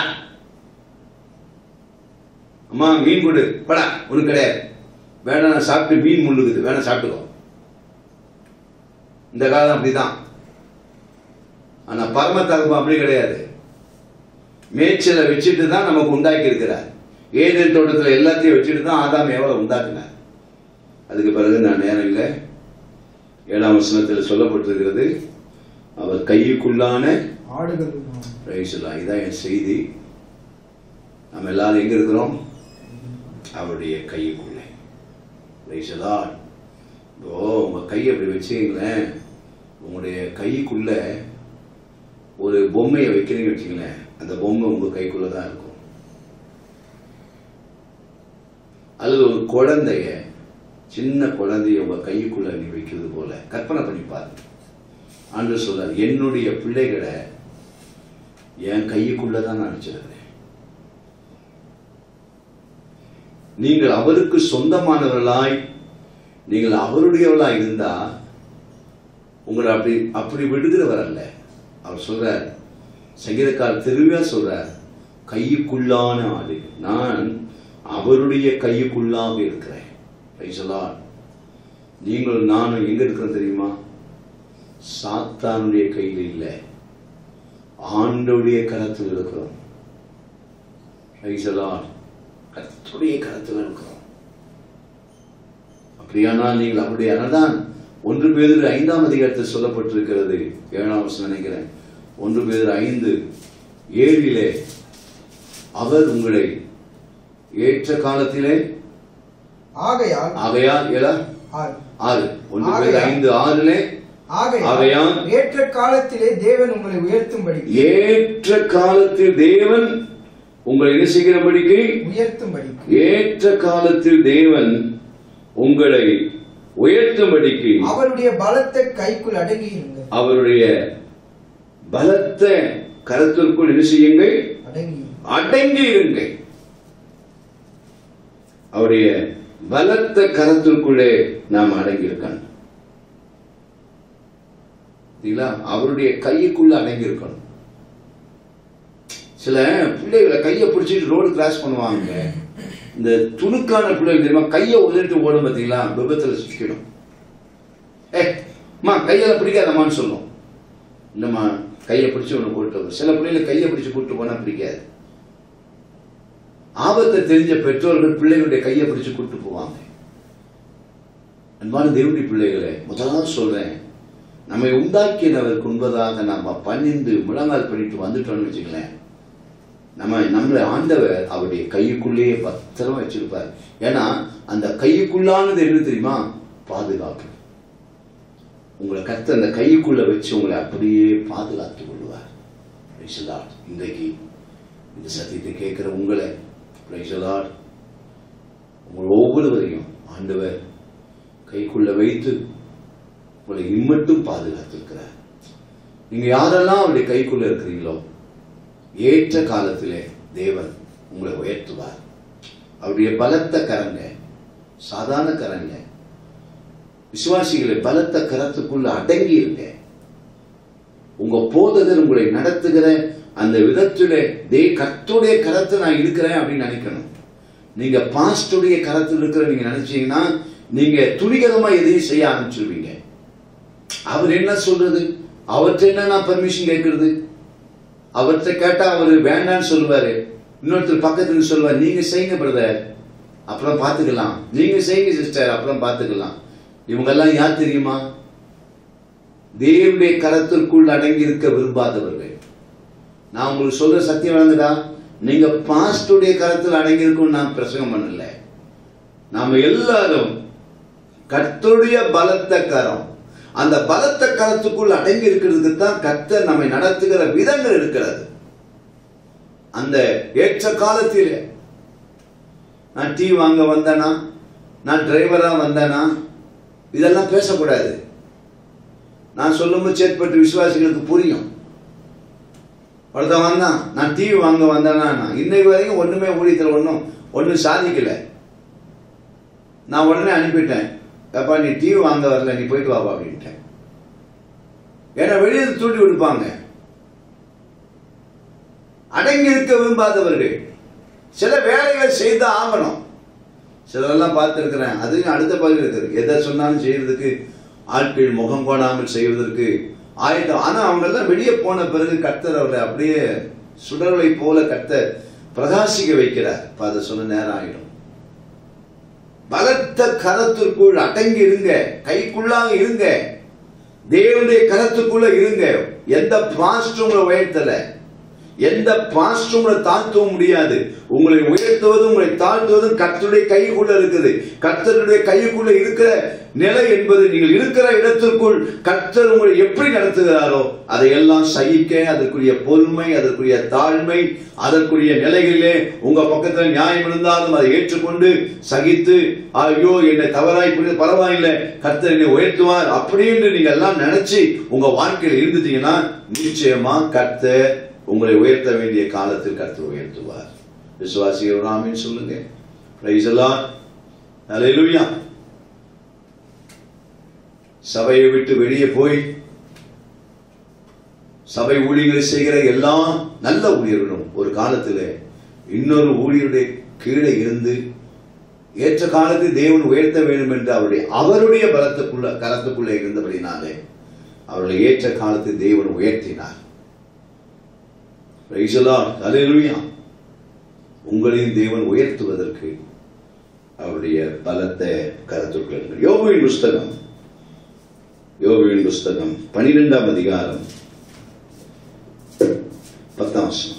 அம்மா மீன் கொடு, படா, உனக்கு கிடையாது, வேணா நான் சாப்பிட்டு மீன் முள்ளுக்குது, வேணா சாப்பிட்டுக்கோ. இந்த காலம் அப்படிதான். ஆனா பரம தகப்பன் அப்படி கிடையாது. மேய்ச்சலை வச்சுட்டு தான் நமக்கு உண்டாக்கி இருக்கிறார். ஏதேன் தோட்டத்தில் எல்லாத்தையும் வச்சுட்டு தான் ஆதாம் எவ்வளவு உண்டாக்குனார். அதுக்கு பிறகு நான் நேரம் இல்லை, ஏழாம் வசனத்தில் சொல்லப்பட்டிருக்கிறது, அவர் கையுக்குள்ளான ஆடுகள். இதான் என் செய்தி. நம்ம எல்லாரும் எங்க இருக்கிறோம்? அவருடைய கைக்குள்ளே. ஓ, உங்க கையை அப்படி வச்சுங்களேன், உங்களுடைய கைக்குள்ள ஒரு பொம்மையை வைக்கிறீங்க வச்சுங்களேன், அந்த பொம்மை உங்க கைக்குள்ளதான் இருக்கும். அல்லது ஒரு குழந்தைய, சின்ன குழந்தைய உங்க கைக்குள்ள நீ வைக்கிறது போல கற்பனை பண்ணி பாருங்க. ஆண்டவர் சொல்றார், என்னுடைய பிள்ளைகளை என் கைக்குள்ளதான் நான் வச்சிருக்கிறேன். நீங்கள் அவருக்கு சொந்தமானவர்களாய், நீங்கள் அவருடையவர்களாய் இருந்தா உங்களை அப்படி அப்படி விடுகிறவர் அல்ல. அவர் சொல்றார், சங்கீதக்காரர் தெளிவா சொல்றார், கைக்குள்ளான ஆடு, நான் அவருடைய கைக்குள்ளாக இருக்கிறேன். நீங்கள் நானும் எங்க இருக்கிறோம் தெரியுமா? சாத்தானுடைய கையில் இல்லை, ஆண்டவருடைய கரத்தில் இருக்கிறோம். கர்த்தருடைய கரத்தில் இருக்கிறோம். அப்படியானால் நீங்கள் அவருடைய அனதான் ஒன்று பேதுரு ஐந்தாம் அதிகாரத்தில் சொல்லப்பட்டிருக்கிறது. ஏழாம் வசனம் நினைக்கிறேன். ஒன்று பேதுரு ஐந்து ஏழிலே, அவர் உங்களை ஏற்ற காலத்திலே ஆகையால் ஆகையால் ஏழா ஆறு ஒன்று பேதுரு ஐந்து ஆறிலே ஆகையால் ஏற்ற காலத்திலே தேவன் உங்களை உயர்த்தும்படி ஏற்ற காலத்தில் தேவன் உங்களை என்ன செய்கிறபடிக்கு உயர்த்தும்படி ஏற்ற காலத்தில் தேவன் உங்களை உயர்த்தும்படிக்கு அவருடைய பலத்த கைக்குள் அடங்கி இருங்க. அவருடைய பலத்த கரத்திற்குள் என்ன செய்யுங்கள்? அடங்கி அடங்கி இருங்க. அவருடைய பலத்த கரத்திற்குள்ளே நாம் அடங்கி இருக்கணும். அவருடைய கைக்குள்ள அடங்கி இருக்கணும். சில பிள்ளைகளை கையை பிடிச்சிட்டு ரோடு கிராஸ் பண்ணுவாங்க. இந்த துணுக்கான பிள்ளைகள் தெரியுமா, கையை உதறிட்டு ஓடும் பார்த்தீங்களா, விபத்துல சிக்கணும். ஏ மா கையால பிடிக்காதம்மான்னு சொல்லும். இல்லம்மா கையை பிடிச்சி ஒன்று கூட்டு. சில பிள்ளைகளை கையை பிடிச்சி கூட்டு போனா பிடிக்காது. ஆபத்தை தெரிஞ்ச பெற்றோர்கள் பிள்ளைகளுடைய கையை பிடிச்சு கூட்டு போவாங்க. அன்பான தேவனுடைய பிள்ளைகளை, முதலாவது சொல்றேன், நம்மை உண்டாக்கினவருக்கு உண்பதாக நாம பணிந்து முழங்கால் பண்ணிட்டு வந்துட்டோம்னு வச்சுக்கலாம், நம்ம நம்மளை ஆண்டவர் அவருடைய கைக்குள்ளேயே பத்திரமா வச்சிருப்பார். ஏன்னா அந்த கைக்குள்ளானது என்ன தெரியுமா? பாதுகாப்பு. உங்களை கர்த்தர் அந்த கைக்குள்ள வச்சு உங்களை அப்படியே பாதுகாத்துக் கொள்வார். இன்றைக்கு இந்த சத்தியத்தை கேட்கிற உங்களை, உங்கள் ஒவ்வொருவரையும் ஆண்டவர் கைக்குள்ள வைத்து உங்களை இம்மட்டும் பாதுகாத்திருக்கிறார். நீங்க யாரெல்லாம் அவருடைய கைக்குள்ள இருக்கிறீங்களோ, ஏற்ற காலத்திலே தேவன் உங்களை உயர்த்துவார். அவருடைய பலத்த கரங்க, சாதாரண கரங்க. விசுவாசிகளை பலத்த கரத்துக்குள்ள அடங்கி இருங்க. உங்க போதகர் உங்களை நடத்துகிற அந்த விதத்திலே தே கர்த்தருடைய கரத்தை நான் இருக்கிறேன் அப்படின்னு நினைக்கணும். நீங்க பாஸ்டருடைய கரத்தில் இருக்கிற நீங்க நினைச்சீங்கன்னா நீங்க துணிகரமா எதையும் செய்ய ஆரம்பிச்சிருவீங்க. அவர் என்ன சொல்றது, அவர்கிட்ட என்ன நான் பர்மிஷன் கேட்கறது, அவர்கிட்ட கேட்டா அவரு வேண்டான்னு சொல்லுவாரு. இன்னொருத்தர் பக்கத்துல சொல்லுவார், நீங்க செய்யுங்க பிரதர் அப்புறம் பாத்துக்கலாம், நீங்க செய்யுங்க சிஸ்டர் அப்புறம் பாத்துக்கலாம். இவங்க எல்லாம் யார் தெரியுமா? தேவனுடைய கரத்திற்குள் அடங்கி இருக்க விரும்பாதவர்கள். நான் உங்களுக்கு சொல்ற சத்தியம் வழங்குதா? நீங்க பாஸ்டுடைய கரத்தில் அடங்கி இருக்கும் நான் பிரசங்கம் பண்ணல. நாம எல்லாரும் கர்த்தருடைய பலத்த கரம், அந்த பலத்த கரத்துக்குள் அடங்கி இருக்கிறதுக்கு தான் கர்த்தர் நம்மை நடத்துகிற விதங்கள் இருக்கிறது. அந்த ஏற்ற காலத்தில் நான் டீ வாங்க வந்தேனா, நான் டிரைவரா வந்தேனா, இதெல்லாம் பேசக்கூடாது. நான் சொல்லும்போது சேட்பட்டு விசுவாசிகளுக்கு புரியும். ஒருத்தன் வந்தான், நான் டிவி வாங்க வந்தேனா, இன்னைக்கு வரைக்கும் ஒண்ணுமே ஊழியத்தில் ஒன்றும் ஒன்றும் சாதிக்கல. நான் உடனே அனுப்பிட்டேன், அப்பா நீ டிவி வாங்க வரல, நீ போயிட்டு வாப்பா அப்படின்ட்டேன். ஏன்னா வெளியே தூண்டி விடுப்பாங்க. அடங்கி இருக்க விரும்பாதவர்கள் சில வேலைகளை செய்து ஆகணும். சிலரெல்லாம் பார்த்துருக்கிறேன். அதுவும் அடுத்த பகுதி இருக்குது, எதை சொன்னாலும் செய்யறதுக்கு ஆட்கள் முகம் போடாமல் செய்வதற்கு ஆயிட்டம். ஆனா அவங்க எல்லாம் வெளியே போன பிறகு கர்த்தர் அவரை அப்படியே சுடர்களை போல கர்த்தர் பிரகாசிக்க வைக்கிறார். அதை சொன்ன நேரம் ஆயிடும். பலத்த கரத்திற்குள் அடங்கி இருங்க, கைக்குள்ளாக இருங்க, தேவனுடைய கரத்துக்குள்ள இருங்க. எந்த பாஸ்டர் உங்களை உயர்த்தல, எந்த பாஸ்டரும் உங்களை தாழ்த்தவும் முடியாது. உங்களை உயர்த்துவதும் உங்களை தாழ்த்துவதும் கர்த்தருடைய கைக்குள்ள இருக்குது. கர்த்தருடைய கைக்குள்ள இருக்கிற நிலை என்பது நீங்கள் இருக்கிற இடத்திற்குள் கர்த்தர் உங்களை எப்படி நடத்துகிறாரோ அதையெல்லாம் சகிக்க, அதற்குரிய பொறுமை, அதற்குரிய தாழ்மை, அதற்குரிய நிலைகளிலே உங்க பக்கத்தில் நியாயம் இருந்தாலும் அதை ஏற்றுக்கொண்டு சகித்து, ஐயோ என்னை தவறாய் புரியுது, பரவாயில்லை, கர்த்தர் என்னை உயர்த்துவார் அப்படின்னு நீங்க எல்லாம் நினைச்சு உங்க வாழ்க்கையில் இருந்துட்டீங்கன்னா நிச்சயமா கர்த்தர் உங்களை உயர்த்த வேண்டிய காலத்தில் கர்த்தர் உயர்த்துவார். விசுவாசிகள் ஆமென் சொல்லுங்க. Praise the lord. ஹல்லேலூயா. சபையை விட்டு வெளியே போய் சபை ஊழியர்களை செய்கிற எல்லா நல்ல ஊழியர்களும் ஒரு காலத்தில் இன்னொரு ஊழியருடைய கீழே இருந்து ஏற்ற காலத்தில் தேவன் உயர்த்த வேண்டும் என்று அவருடைய அவருடைய பலத்துக்குள்ள கரத்துக்குள்ளே இருந்தபடினாலே அவர்களை ஏற்ற காலத்தில் தேவன் உயர்த்தினார். Praise the lord. ஹல்லேலூயா. உங்களையும் தேவன் உயர்த்துவதற்கு அவருடைய பலத்தை கரத்துக்குள். யோபுவின் புஸ்தகம் யோபுவின் புஸ்தகம் பனிரெண்டாம் அதிகாரம் பத்தாம் வசனம்.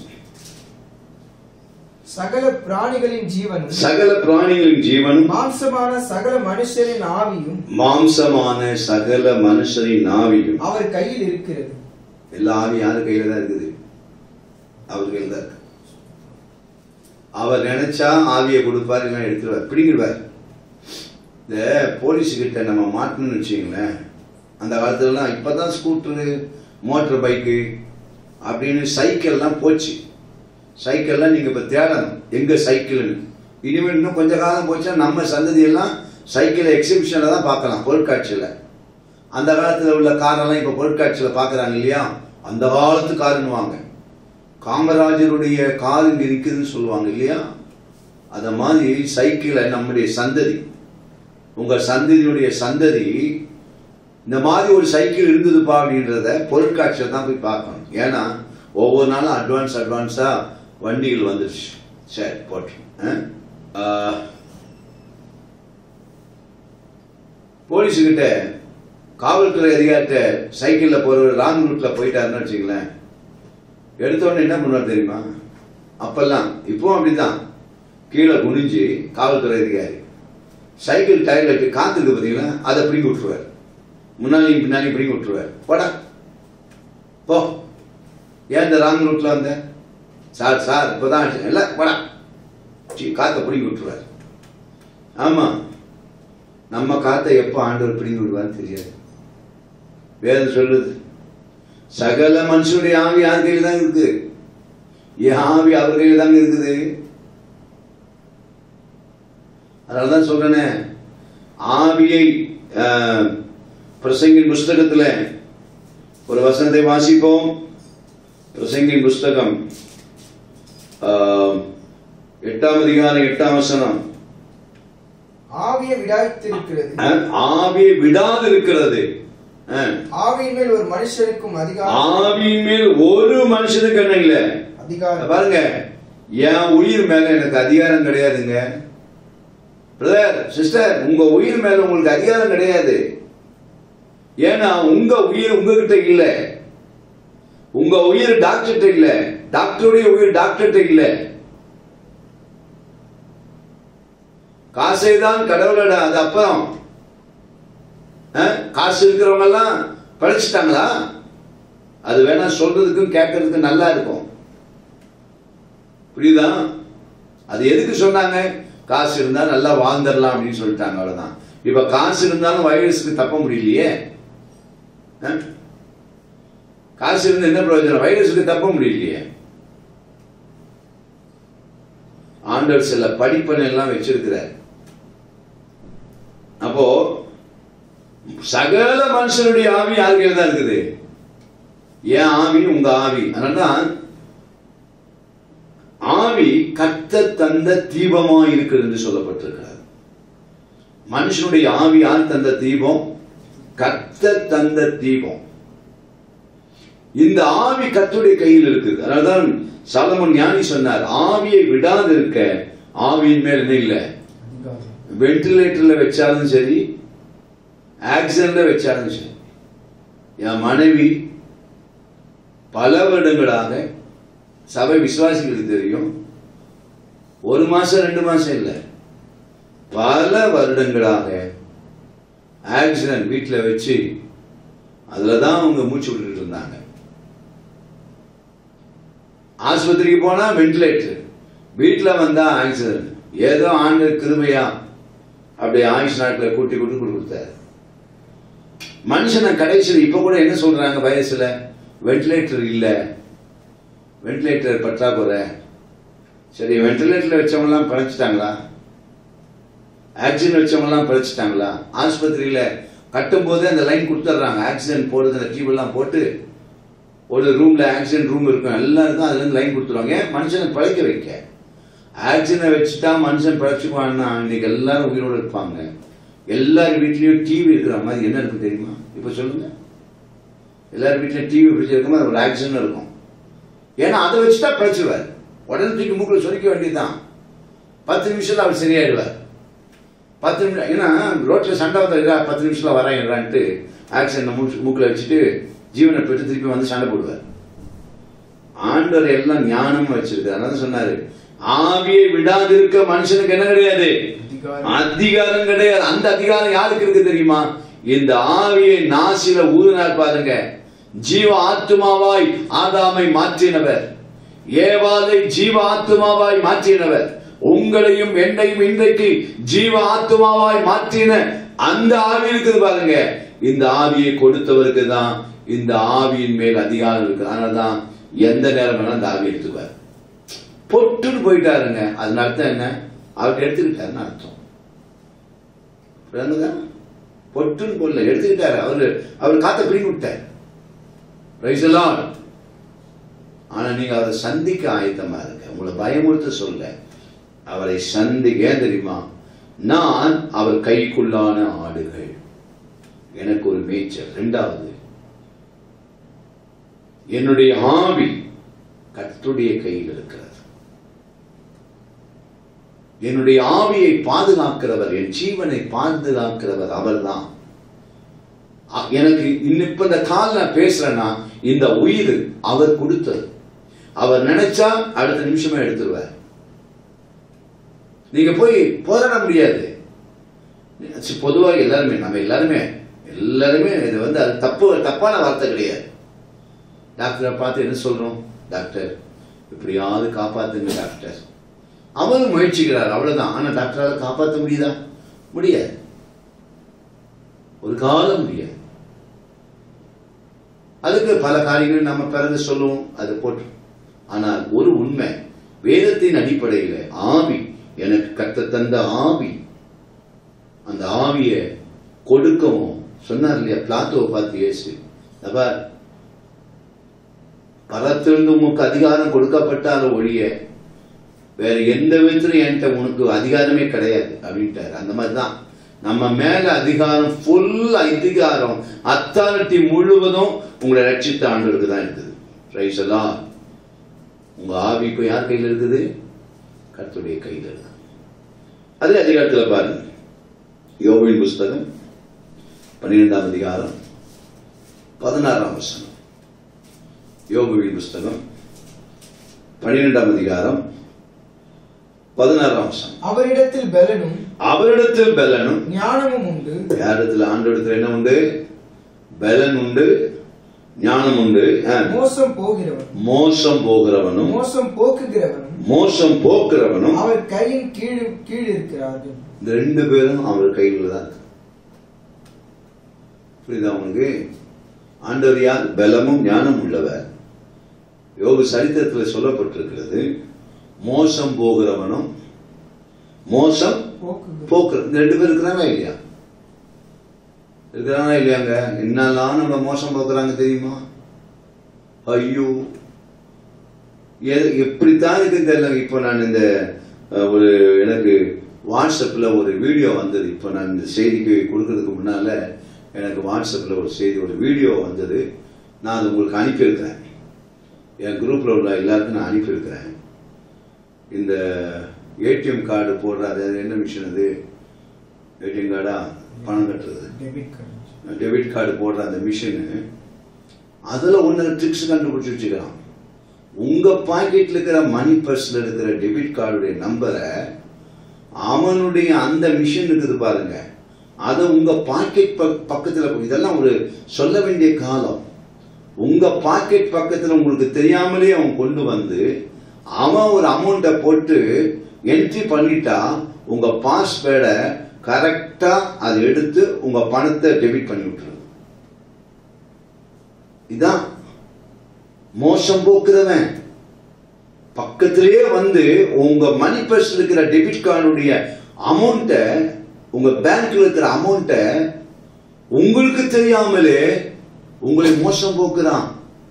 சகல பிராணிகளின் ஜீவனும் சகல பிராணிகளின் ஜீவனும் மாம்சமான சகல மனுஷரின் ஆவியும் மாம்சமான சகல மனுஷரின் ஆவியும் அவர் கையில் இருக்கிறது. எல்லா ஆவி யாரு கையில தான் இருக்குது? அவர் கையில் தான் இருக்கு. அவர் நினைச்சா ஆவியை கொடுப்பார், இல்லை எடுத்துருவார், பிடிங்கிடுவார். இந்த போலீஸ் கிட்ட நம்ம மாட்டணும்னு வச்சுங்களேன், அந்த காலத்துலலாம் இப்பதான் ஸ்கூட்டரு, மோட்டர் பைக்கு அப்படின்னு சைக்கிள்லாம் போச்சு. சைக்கிள்லாம் நீங்க இப்ப தேடணும் எங்க சைக்கிள்னு. இனிமேல் இன்னும் கொஞ்ச காலம் போச்சா நம்ம சந்ததியெல்லாம் சைக்கிளை எக்ஸிபிஷன்ல தான் பார்க்கலாம், பொருட்காட்சியில. அந்த காலத்துல உள்ள காரெல்லாம் இப்ப பொருட்காட்சியில பாக்குறாங்க இல்லையா? அந்த காலத்து காருன்னுவாங்க. காமராஜருடைய கார் இங்க இருக்குதுன்னு சொல்லுவாங்க இல்லையா? அத மாதிரி சைக்கிளை நம்முடைய சந்ததி, உங்க சந்ததியுடைய சந்ததி இந்த மாதிரி ஒரு சைக்கிள் இருந்ததுப்பா அப்படின்றத பொருட்காட்சியில தான் போய் பார்க்கணும். ஏன்னா ஒவ்வொரு நாளும் அட்வான்ஸ் அட்வான்ஸா வண்டிகள் வந்துருச்சு. சரி போட்டு போலீஸு கிட்ட காவல்துறை அதிகாரிட்ட சைக்கிள்ல போற ராங் ரூட்ல போயிட்டாருன்னு வச்சுங்களேன், எடுத்தோடனே என்ன பண்ணுவார் தெரியுமா? அப்பெல்லாம் இப்போ அப்படிதான் கீழே குனிஞ்சு காவல்துறை அதிகாரி சைக்கிள் டயர்ல காத்துக்கு பார்த்தீங்களா, அதை பிடிங்கி விட்டுருவார். முன்னாடி பின்னாடி பிடிங்கி விட்டுருவார். போடா போ, ஏன் இந்த ராங் ரூட்ல வந்த? சார் சார் இப்பதான் இல்ல போடா, காத்தை பிடிங்கி விட்டுருவார். ஆமா, நம்ம காத்தை எப்ப ஆண்டவர் பிடிங்கி விடுவான்னு தெரியாது. வேதம் சொல்லுது சகல மனுஷனுடைய ஆவி யார் கையில் தான் இருக்குது? என் ஆவி அவர் கையில் தாங்க இருக்குது. அதனாலதான் சொல்றேனே, ஆவியை பிரசங்கின் புஸ்தகத்துல ஒரு வசனத்தை வாசிப்போம். பிரசங்கின் புஸ்தகம் எட்டாம் அதிகாரம் எட்டாம் வசனம். ஆவியை விடாதிருக்கிறது, ஆவியை விடாது இருக்கிறது. ஆவியின் மேல் ஒரு மனுஷனுக்கும் அதிகாரம், ஆவியின் மேல் ஒரு மனுஷனுக்கு என்ன இல்ல அதிகாரம். பாருங்க, என் உயிர் மேல எனக்கு அதிகாரம் கிடையாதுங்க பிரதர் சிஸ்டர். உங்க உயிர் மேல உங்களுக்கு அதிகாரம் கிடையாது. ஏன்னா உங்க உயிர் உங்ககிட்ட இல்ல. உங்க உயிர் டாக்டர்கிட்ட இல்ல, டாக்டருடைய உயிர் டாக்டர்கிட்ட இல்ல. காசை தான் கடவுளோட. அது அப்புறம் காசு இருக்கிறவங்க எல்லாம் படிச்சுட்டாங்களா? அது வேணா சொல்றதுக்கும் கேட்கறதுக்கும் நல்லா இருக்கும், புரியுதா? அது எதுக்கு சொன்னாங்க? காசு இருந்தா நல்லா வாழ்ந்துடலாம் அப்படின்னு சொல்லிட்டாங்க, அவ்வளவுதான். இப்ப காசு இருந்தாலும் வைரஸுக்கு தப்ப முடியலையே. காசு இருந்து என்ன பிரயோஜனம்? வைரஸுக்கு தப்ப முடியலையே. ஆண்டவர் சில படிப்பனை எல்லாம் வச்சிருக்கிறார். அப்போ சகல மனுஷனுடைய ஆவி யார் கையில் தான் இருக்குது? ஏன் ஆவி உங்க ஆவி. அதனால்தான் ஆவி கர்த்தர் தந்த தீபமா இருக்கிறது என்று சொல்லப்பட்டிருக்கிறது. மனுஷனுடைய ஆவி யார் தந்த தீபம்? கர்த்தர் தந்த தீபம். இந்த ஆவி கர்த்தருடைய கையில் இருக்குது. அதனால்தான் சாலமோன் ஞானி சொன்னார், ஆவியை விடாது இருக்க ஆவியின் மேல் என்ன இல்லை. வென்டிலேட்டர்ல வச்சாலும் சரி, ஆக்சிடென்ட்ல வச்சாலும் சரி. என் மனைவி பல வருடங்களாக சபை விசுவாசிகளுக்கு தெரியும். ஒரு மாசம் ரெண்டு மாசம் இல்லை, பல வருடங்களாக ஆக்சிடென்ட் வீட்டில் வச்சு அதில் தான் அவங்க மூச்சு விட்டுட்டு இருந்தாங்க. ஆஸ்பத்திரிக்கு போனா வென்டிலேட்டர், வீட்டில் வந்தா ஆக்சிடென்ட். ஏதோ ஆண்டு கிருமையா அப்படி ஆயுஷ் நாட்டில் கூட்டி கூட்டி கொடுத்தாரு. மனுஷனை கடைசியில் இப்ப கூட என்ன சொல்றாங்க, வயசுல வென்டிலேட்டர் இல்ல, வென்டிலேட்டர் பற்றாக்குறை. சரி, வென்டிலேட்டர்ல வச்சவங்க எல்லாம் பழச்சிட்டாங்களா? ஆக்சிஜன் வச்சவங்க எல்லாம் பழச்சிட்டாங்களா? ஆஸ்பத்திரியில கட்டும் போதே அந்த லைன் கொடுத்துட்றாங்க, ஆக்சிஜன் போடுறது, அந்த டியூப் எல்லாம் போட்டு ஒரு ரூம்ல ஆக்சிஜன் ரூம் இருக்கும், எல்லாருக்கும் அதுல இருந்து லைன் கொடுத்துருவாங்க. மனுஷனை பழைக்க வைக்க. ஆக்சிஜனை வச்சுட்டா மனுஷன் பழச்சுக்குவான்னா இன்னைக்கு எல்லாரும் உயிரோடு இருப்பாங்க. எல்லார் வீட்லயும் டிவி இருக்கிற மாதிரி என்ன இருக்கு தெரியுமா? இப்ப சொல்லுங்க, எல்லார் வீட்லயும் டிவி பிடிச்சிருக்க மாதிரி ஒரு ஆக்சிஜன் இருக்கும். ஏன்னா அதை வச்சுட்டா பழச்சுவார். உடனே தூக்கி மூக்கில் சொரிக்க வேண்டியதுதான். பத்து நிமிஷத்துல அவர் சரியாயிடுவார். பத்து நிமிஷம், ஏன்னா ரோட்ல சண்டை வந்தா பத்து நிமிஷத்துல வரான்ட்டு ஆக்சிஜன் மூக்கில் வச்சுட்டு ஜீவனை பெற்று திருப்பி வந்து சண்டை போடுவார். ஆண்டவர் எல்லாம் ஞானம் வச்சிருக்காரு. அதான் சொன்னாரு, ஆவியை விடாதிருக்க மனுஷனுக்கு என்ன கிடையாது, அதிகாரம் கிடையாது. அந்த அதிகாரம் யாருக்கு இருக்கு தெரியுமா? இந்த ஆவியை நாசில ஊதினார் பாருங்க. ஜீவ ஆத்மாவாய் ஆதாமை மாற்றினவர், ஏவாளை ஜீவ ஆத்மாவாய் மாற்றினவர், உங்களையும் என்னையும் இன்றைக்கு ஜீவ ஆத்மாவாய் மாற்றின அந்த ஆவி இருக்குது பாருங்க. இந்த ஆவியை கொடுத்தவருக்கு தான் இந்த ஆவியின் மேல் அதிகாரம் இருக்கு. அதனாலதான் எந்த நேரம் வேணாலும் அந்த ஆவி எடுத்துக்குவார். பொட்டுன்னு போயிட்டாருங்க. அதன் அர்த்தம் என்ன? அவர் எடுத்துக்கிட்டாருன்னு அர்த்தம். பொட்டுன்னு போடல, எடுத்துக்கிட்டாரு. அவரு அவர் காத்த பிடிங்கி விட்டார். ஆனா நீங்க அவரை சந்திக்க ஆயத்தமா இருக்க. உங்களை பயமுறுத்த சொல்ல, அவரை சந்திக்க. ஏன் தெரியுமா? நான் அவர் கைக்குள்ளான ஆடுகள், எனக்கு ஒரு மேய்ச்சல். இரண்டாவது, என்னுடைய ஆவி கர்த்தருடைய கையில் இருக்கிறது. என்னுடைய ஆவியை பாதுகாக்கிறவர், என் ஜீவனை பாதுகாக்கிறவர் அவர்தான். எனக்கு இப்ப இந்த கால் நான் பேசுறேன்னா இந்த உயிர் அவர் கொடுத்தது. அவர் நினைச்சா அடுத்த நிமிஷமே எடுத்துருவார். நீங்க போய் போராட முடியாது. பொதுவாக எல்லாருமே, நம்ம எல்லாருமே எல்லாருமே இது வந்து அது தப்பு, தப்பான வார்த்தை கிடையாது. டாக்டரை பார்த்து என்ன சொல்றோம்? டாக்டர் இப்படியாவது காப்பாத்துங்க டாக்டர். அவரும் முயற்சிக்கிறார், அவ்வளவுதான். ஆனா டாக்டரால் காப்பாற்ற முடியுதா? முடியாது, ஒரு காலம் முடியாது. அதுக்கு பல காரியங்கள் நம்ம பிறகு சொல்லுவோம், அது போட்டு. ஆனால் ஒரு உண்மை, வேதத்தின் அடிப்படையில் ஆவி, எனக்கு கத்த தந்த ஆவி, அந்த ஆவியை கொடுக்கவும் சொன்னார் இல்லையா? பிளாத்தோவை பார்த்து இயேசு, பரத்திலிருந்து உனக்கு அதிகாரம் கொடுக்கப்பட்டாலும் ஒழிய வேற எந்த விதத்திலும் என்கிட்ட உனக்கு அதிகாரமே கிடையாது அப்படின்ட்டாரு. அந்த மாதிரிதான் நம்ம மேல அதிகாரம், ஃபுல் அதிகாரம், அத்தாரிட்டி முழுவதும் உங்களை ரட்சித்த ஆண்டவருக்கு தான் இருக்குது. பிரைஸ் எல்லாம் உங்க ஆவி இப்ப யார் கையில் இருக்குது? கர்த்தருடைய கையில் இருக்கு. அதே அதிகாரத்தில் பாருங்க, யோபுவின் புஸ்தகம் பன்னிரெண்டாம் அதிகாரம் பதினாறாம் வசனம். யோபுவின் புஸ்தகம் பன்னிரெண்டாம் அதிகாரம் பதினாறாம் வசனம். அவரிடத்தில் பலனும் அவரிடத்தில் பலனும் ஞானமும் உண்டு. யாரிடத்தில்? ஆண்டவரிடத்தில் என்ன உண்டு? பலன் உண்டு, ஞானம் உண்டு. மோசம் போகிறவன் மோசம் போகிறவனும் மோசம் போக்குகிறவனும் மோசம் போக்குறவனும் அவர் கையின் கீழ் கீழ் இருக்கிறார்கள். இந்த ரெண்டு பேரும் அவர் கையில் தான் இருக்கு. புரியுதா உங்களுக்கு? ஆண்டவர் யார்? பலமும் ஞானம் உள்ளவர். யோபு சரித்திரத்தில் சொல்லப்பட்டிருக்கிறது, மோசம் போகிறவனும் மோசம் போக்குற, இந்த ரெண்டு பேர் இருக்கிறாங்க இல்லையா? இருக்கிறானா இல்லையாங்க? என்னெல்லாம் நம்ம மோசம் போக்குறாங்க தெரியுமா? ஐயோ, எப்படித்தான் இருக்கு தெரியல. இப்போ நான் இந்த ஒரு எனக்கு வாட்ஸ்அப்ல ஒரு வீடியோ வந்தது. இப்போ நான் இந்த செய்திக்கு கொடுக்கறதுக்கு முன்னால எனக்கு வாட்ஸ்அப்ல ஒரு செய்தி, ஒரு வீடியோ வந்தது. நான் அது உங்களுக்கு அனுப்பியிருக்கிறேன். என் குரூப்ல உள்ள எல்லாருக்கும் நான் அனுப்பியிருக்கிறேன். இந்த ஏடிஎம் கார்டு போடுற, அது என்ன மிஷின் அது? ஏடிஎம் கார்டா? பணம் கட்டுறது, டெபிட் கார்டு போடுற அந்த மிஷினு. அதுல ஒன்னு ட்ரிக்ஸ் கண்டுபிடிச்சு வச்சுக்கலாம். உங்க பாக்கெட்ல இருக்கிற மணி பர்ஸ்ல இருக்கிற டெபிட் கார்டுடைய நம்பரை அவனுடைய அந்த மிஷின் இருக்குது பாருங்க, அதை உங்க பாக்கெட் பக்கத்துல, இதெல்லாம் ஒரு சொல்ல வேண்டிய காலம். உங்க பாக்கெட் பக்கத்துல உங்களுக்கு தெரியாமலே அவன் கொண்டு வந்து அவன் ஒரு அமௌண்ட்டை போட்டு என்ட்ரி பண்ணிட்டா உங்க பாஸ்வேர்டை கரெக்டா அதை எடுத்து உங்க பணத்தை டெபிட் பண்ணி விட்டுருது. இதான் மோசம் போக்குறவன். பக்கத்திலேயே வந்து உங்க மணி பர்ஸ் இருக்கிற டெபிட் கார்டுடைய அமௌண்ட்டை, உங்க பேங்க்ல இருக்கிற அமௌண்ட்டை உங்களுக்கு தெரியாமலே உங்களை மோசம் போக்குறான்.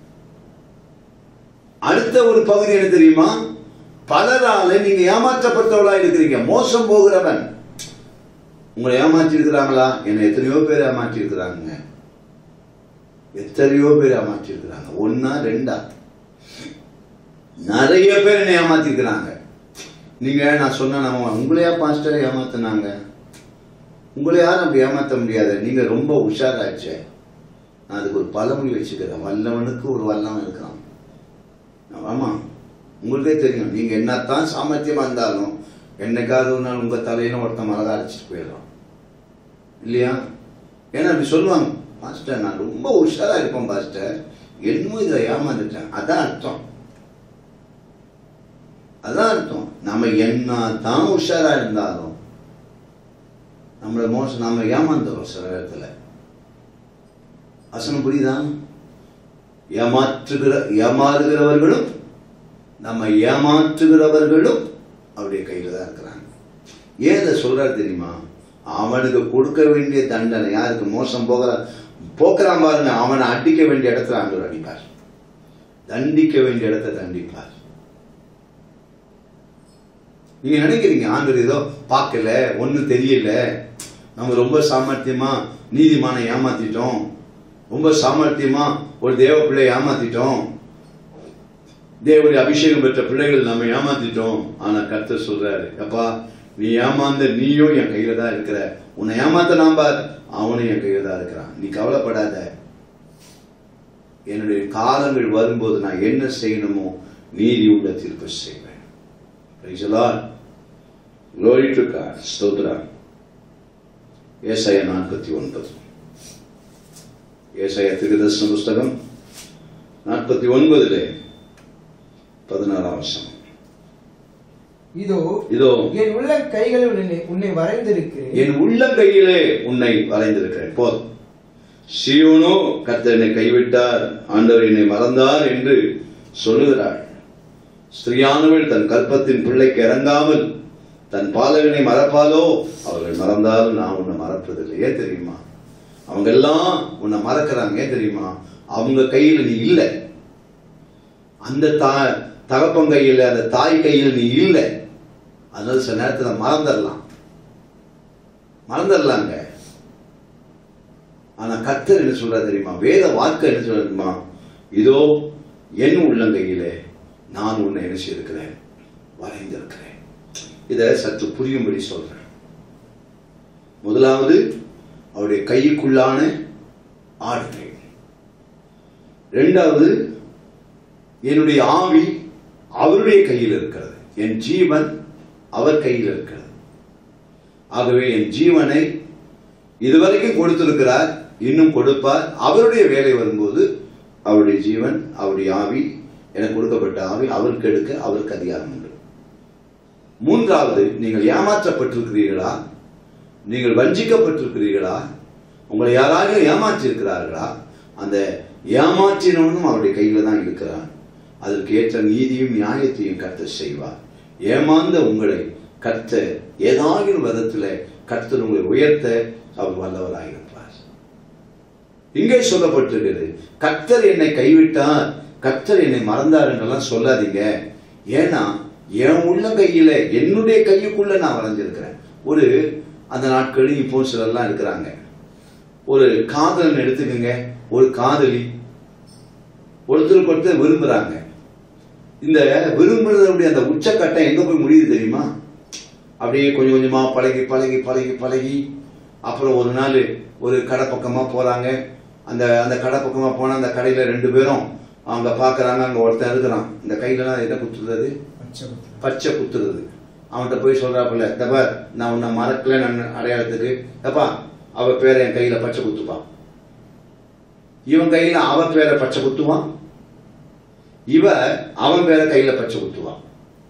அடுத்த ஒரு பகுதி என்ன தெரியுமா? பலரால நீங்க ஏமாற்றப்பட்டவளா இருக்கிறீங்க. மோசம் போகிறவன் உங்களை ஏமாற்றி இருக்கிறாங்களா? என்ன எத்தனையோ பேர் ஏமாற்றி இருக்கிறாங்க. எத்தனையோ பேர் ஏமாற்றி இருக்கிறாங்க. ஒன்னா ரெண்டா நிறைய பேர் என்ன ஏமாத்தி இருக்கிறாங்க. நீங்க நான் சொன்ன நம்ம உங்களையா பாஸ்டரை ஏமாத்தினாங்க? உங்களை யாரும் அப்படி ஏமாற்ற முடியாது. நீங்க ரொம்ப உஷாராச்சே. நான் அதுக்கு ஒரு பழமொழி வச்சுக்கிறேன், வல்லவனுக்கு ஒரு வல்லவன் இருக்கிறான். ஆமா, உங்களுக்கே தெரியும். நீங்க என்னத்தான் சாமர்த்தியமா இருந்தாலும் என்னைக்காவது ஒரு நாள் உங்க தலையில ஒருத்தன் மலக அரைச்சிட்டு போயிடலாம் இல்லையா? ஏன்னா அப்படி சொல்லுவாங்க, பாஸ்டர் நான் ரொம்ப உஷாரா இருப்பேன் பாஸ்டர், என்னமோ இதை ஏமாந்துட்டேன். அதான் அர்த்தம். அதான் அர்த்தம். நம்ம என்ன தான் உஷாரா இருந்தாலும் நம்மள மோசம் நம்ம ஏமாந்துடும் சில நேரத்துல. வசனம் புரியுதா? ஏமாற்றுகிற ஏமாறுகிறவர்களும் நம்ம ஏமாற்றுகிறவர்களும் அவருடைய கையில தான் இருக்கிறாங்க. ஏன் இதை சொல்றாரு தெரியுமா? அவனுக்கு கொடுக்க வேண்டிய தண்டனை யாருக்கு மோசம் போகிற போக்குறான் பாருங்க, அவனை அடிக்க வேண்டிய இடத்துல ஆண்டவர் அடிப்பார், தண்டிக்க வேண்டிய இடத்தை தண்டிப்பார். நீங்க நினைக்கிறீங்க ஆண்டவர் ஏதோ பார்க்கல, ஒன்னும் தெரியல, நம்ம ரொம்ப சாமர்த்தியமா நீதிமான ஏமாத்திட்டோம், ரொம்ப சாமர்த்தியமா ஒரு தேவ பிள்ளை ஏமாத்திட்டோம், தேவனுடைய அபிஷேகம் பெற்ற பிள்ளைகள் நம்ம ஏமாத்திட்டோம். ஆனா கர்த்தர் சொல்றாரு, அப்பா நீ ஏமாந்த நீயும் என் கையில தான் இருக்கிற, உன்னை ஏமாத்த நான் பார், அவனும் என் கையில தான் இருக்கிறான், நீ கவலைப்படாத. என்னுடைய காலங்கள் வரும்போது நான் என்ன செய்யணுமோ நீதி உள்ள தீர்ப்பு செய்வேன். Praise the Lord. Glory to God. ஸ்தோத்திரம். ஏசாயா நாற்பத்தி ஒன்பது. ஏசாயா தீர்க்கதரிசன புஸ்தகம் நாற்பத்தி ஒன்பதிலே பதினாறாம் வசனம். இதோ இதோ என் உள்ள கைகளில் உன்னை வரைந்திருக்கிறேன், என் உள்ள கையிலே உன்னை வரைந்திருக்கிறேன். போதும். சீயோனோ கர்த்தர் என்னை கைவிட்டார், ஆண்டவர் என்னை மறந்தார் என்று சொல்லுகிறாள். ஸ்திரியானவள் தன் கற்பத்தின் பிள்ளைக்கு இறங்காமல் தன் பாலகனை மறப்பாலோ? அவர்கள் மறந்தாலும் நான் உன்னை மறப்பதில்லை. ஏன் தெரியுமா? அவங்க எல்லாம் உன்னை மறக்கிறாங்க. ஏன் தெரியுமா? அவங்க கையில நீ இல்லை, அந்த தகப்பன் கையில அந்த தாய் கையில் நீ இல்லை. அதனால சில நேரத்தில் மறந்துடலாம் மறந்துடலாங்க. ஆனா கர்த்தர் என்ன சொல்ற தெரியுமா? வேத வார்த்தை என்ன சொல்ற தெரியுமா? இதோ என் உள்ளங்கையிலே நான் உன்னை என்ன செய்திருக்கிறேன், வரைந்திருக்கிறேன். இதை சற்று புரியும்படி சொல்றேன். முதலாவது அவருடைய கைக்குள்ளான ஆளுகை. இரண்டாவது என்னுடைய ஆவி அவருடைய கையில் இருக்கிறது, என் ஜீவன் அவர் கையில் இருக்கிறது. ஆகவே என் ஜீவனை இதுவரைக்கும் கொடுத்திருக்கிறார், இன்னும் கொடுப்பார். அவருடைய வேலை வரும்போது அவருடைய ஜீவன் அவருடைய ஆவி எனக்கு கொடுக்கப்பட்ட ஆவி அவருக்கு எடுக்க அவருக்கு அதிகாரம் உண்டு. மூன்றாவது, நீங்கள் ஏமாற்றப்பட்டிருக்கிறீர்களா? நீங்கள் வஞ்சிக்கப்பட்டிருக்கிறீர்களா? உங்களை யாராவது ஏமாற்றி இருக்கிறார்களா? அந்த ஏமாற்றினவனும் அவருடைய கையில தான் இருக்கிறான். அதற்கு ஏற்ற நீதியும் நியாயத்தையும் கர்த்தர் செய்வார். ஏமாந்த உங்களை கர்த்தர் ஏதாவது விதத்தில் கர்த்தர் உங்களை உயர்த்த அவர் வல்லவராயிருப்பார். இங்கே சொல்லப்பட்டிருக்கிறது, கர்த்தர் என்னை கைவிட்டார், கர்த்தர் என்னை மறந்தார் என்றெல்லாம் சொல்லாதீங்க. ஏன்னா என் உள்ள கையில என்னுடைய கையுக்குள்ள நான் வரைஞ்சிருக்கிறேன். ஒரு அந்த நாட்களில் இப்போ சிலர்லாம் இருக்கிறாங்க. ஒரு காதலன் எடுத்துக்கங்க, ஒரு காதலி ஒருத்தருக்கு ஒருத்தர் விரும்புறாங்க. இந்த விரும்புறதுடைய அந்த உச்சக்கட்டம் எங்க போய் முடியுது தெரியுமா? அப்படியே கொஞ்சம் கொஞ்சமா பழகி பழகி பழகி பழகி அப்புறம் ஒரு நாள் ஒரு கடை பக்கமா போறாங்க. அந்த அந்த கடை பக்கமா போனா அந்த கடையில ரெண்டு பேரும் அவங்க பார்க்குறாங்க, அங்கே ஒருத்தன் இருக்கிறான், இந்த கையிலலாம் என்ன குத்துறது, பச்சை குத்துறது. அவன்கிட்ட போய் சொல்றாப்புல, தப்பா நான் உன்னை மறக்கல நான் அடையாளத்துக்கு, தப்பா அவ பேரை என் கையில பச்சை குத்துப்பான். இவன் கையில அவ பேரை பச்சை குத்துவான், இவ அவன் பேரை கையில பச்சை குத்துவான்.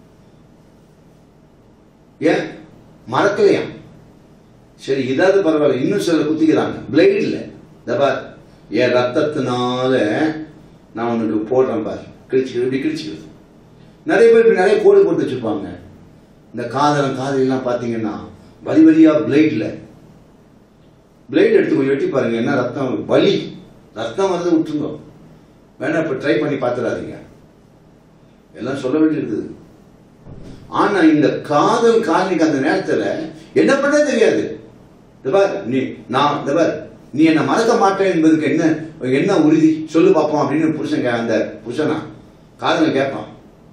ஏன் மறக்கலையா? சரி, இதாவது பரவாயில்ல. இன்னும் சில குத்திக்கிறாங்க பிளேட்ல, தப்பா என் ரத்தத்தினால நான் உனக்கு போடுறேன் பாரு, கிழிச்சு இப்படி கிழிச்சுக்கிறது. நிறைய பேர் நிறைய கோடு போட்டு வச்சிருப்பாங்க. இந்த காதலம் காதலாம் பார்த்தீங்கன்னா வலி வலியா பிளேட்ல பிளேட் எடுத்து கொஞ்சம் வெட்டி பாருங்க, என்ன ரத்தம் வலி, ரத்தம் வந்து விட்டுருங்க. வேணா இப்ப ட்ரை பண்ணி பார்த்துடாதீங்க, எல்லாம் சொல்ல வேண்டியிருக்குது. ஆனா இந்த காதல் காரணிக்கு அந்த நேரத்துல என்ன பண்ண தெரியாது. நீ நான் நீ என்ன மறக்க மாட்டேன் என்பதுக்கு என்ன என்ன உறுதி சொல்லு பார்ப்போம் அப்படின்னு புருஷன் அந்த புருஷனா காதல கேட்பான்.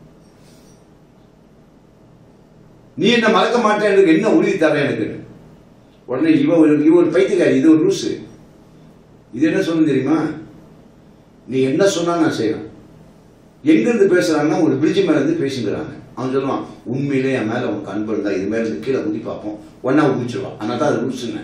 நீ என்ன மறக்க மாட்டேன் என்ன உறுதி தர எனக்கு? உடனே இவ இவ ஒரு பைத்தியக்காரி, இது ஒரு லூசு. இது என்ன சொல்லு தெரியுமா? நீ என்ன சொன்னா நான் செய்யறேன். எங்க இருந்து பேசுறாங்கன்னா ஒரு பிரிட்ஜ் மேல இருந்து பேசிக்கிறாங்க. அவன் சொல்லுவான், உண்மையிலே என் மேல உனக்கு அன்பு இருந்தா இது மேல இருந்து கீழே குதி பார்ப்போம், ஒன்னா குதிச்சிருவான். அதனால தான் அது லூசுங்க.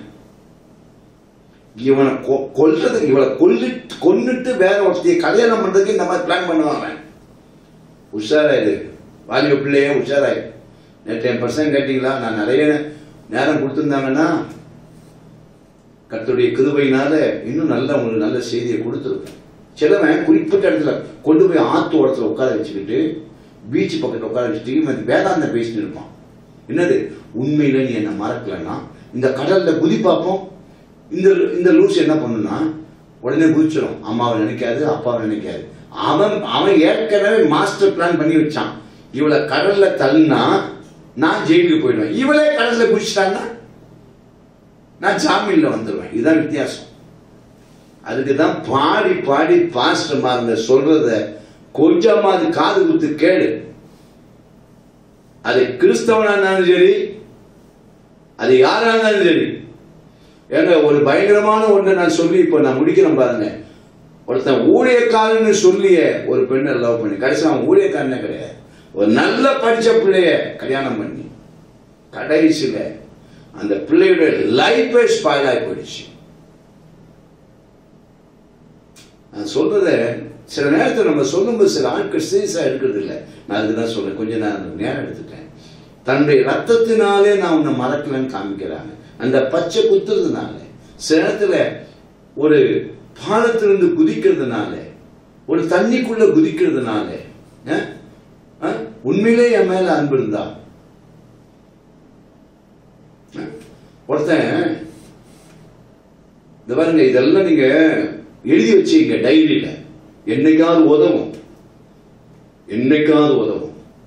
இவனை கொல்றதுக்கு, இவளை கொல்லிட்டு கொன்னுட்டு வேற ஒருத்தைய கல்யாணம் பண்றதுக்கு இந்த மாதிரி பிளான் பண்ணுவாங்க. உஷாராயிரு வாலிப பிள்ளைய, உஷாராயிரு. நேற்று என் பர்சன் கேட்டீங்களா? நான் நிறைய நேரம் கொடுத்துருந்தாங்கன்னா கர்த்தருடைய கிருபையினால இன்னும் நல்ல உங்களுக்கு நல்ல செய்தியை கொடுத்துருக்கேன். சிலவன் குறிப்பிட்ட இடத்துல கொண்டு போய் ஆத்து ஓரத்துல உட்கார வச்சுக்கிட்டு பீச் பக்கத்துல உட்கார வச்சுட்டு வேதாந்த பேசிட்டு இருப்பான். என்னது, உண்மையில நீ என்ன மறக்கலன்னா இந்த கடல்ல குதி பார்ப்போம். இந்த இந்த லூஸ் என்ன பண்ணுனா உடனே குதிச்சிடும். அம்மாவை நினைக்காது, அப்பாவை நினைக்காது. அவன் அவன் ஏற்கனவே மாஸ்டர் பிளான் பண்ணி வச்சான். இவளை கடல்ல தள்ளினா நான் ஜெயிலுக்கு போயிடுவேன், இவளே கடல்ல குதிச்சிட்டான்னா நான் ஜாமீன்ல வந்துடுவேன். இதுதான் வித்தியாசம். அதுக்குதான் பாடி பாடி பாஸ்டர் மாருங்க சொல்றத கொஞ்சமாவது காது குத்து கேடு. அது கிறிஸ்தவனா இருந்தாலும் சரி, அது யாரா இருந்தாலும் சரி. ஏங்க ஒரு பயங்கரமான ஒன்றை நான் சொல்லி இப்ப நான் முடிக்கிறேன் பாருங்க. ஒருத்தன் ஊழியக்காரன்னு சொல்லிய ஒரு பெண்ணை லவ் பண்ணி கடைசி அவன் ஊழியக்காரனே கிடையாது, ஒரு நல்ல படிச்ச பிள்ளைய கல்யாணம் பண்ணி கடைசியில அந்த பிள்ளையோட லைஃபே ஸ்பாயில் ஆகி போயிடுச்சு. நான் சொல்றத சில நேரத்தில் நம்ம சொல்லும்போது சில ஆட்கள் சீரியஸா எடுக்கிறது இல்லை. நான் அதுக்குதான் சொல்றேன், கொஞ்சம் நான் நேரம் எடுத்துட்டேன். தன்னுடைய ரத்தத்தினாலே நான் உன்னை மறக்கலன்னு காமிக்கிறாங்க. அந்த பச்சை குத்துறதுனால, சில நேரத்துல ஒரு பாலத்திலிருந்து குதிக்கிறதுனால, ஒரு தண்ணிக்குள்ள குதிக்கிறதுனால, உண்மையிலே என் மேல அன்பு இருந்தா ஒருத்தன் இந்த பாருங்க, இதெல்லாம் நீங்க எழுதி வச்சீங்க டைரியில, என்னைக்காவது உதவும், என்னைக்காவது உதவும்.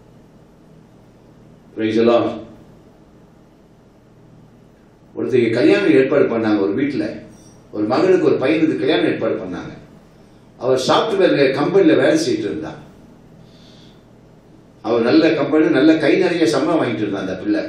ஒருத்தருக்கு கல்யாணம் ஏற்பாடு பண்ணாங்க. ஒரு வீட்டுல ஒரு மகனுக்கு ஒரு பையனுக்கு கல்யாணம் ஏற்பாடு பண்ணாங்க. அவர் சாப்ட்வேர் கம்பெனில வேலை செய்யிட்டு இருந்தார். அவர் நல்ல கம்பெனி, நல்ல கை நிறைய சம்பளம் வாங்கிட்டு இருந்தார் அந்த பிள்ளை.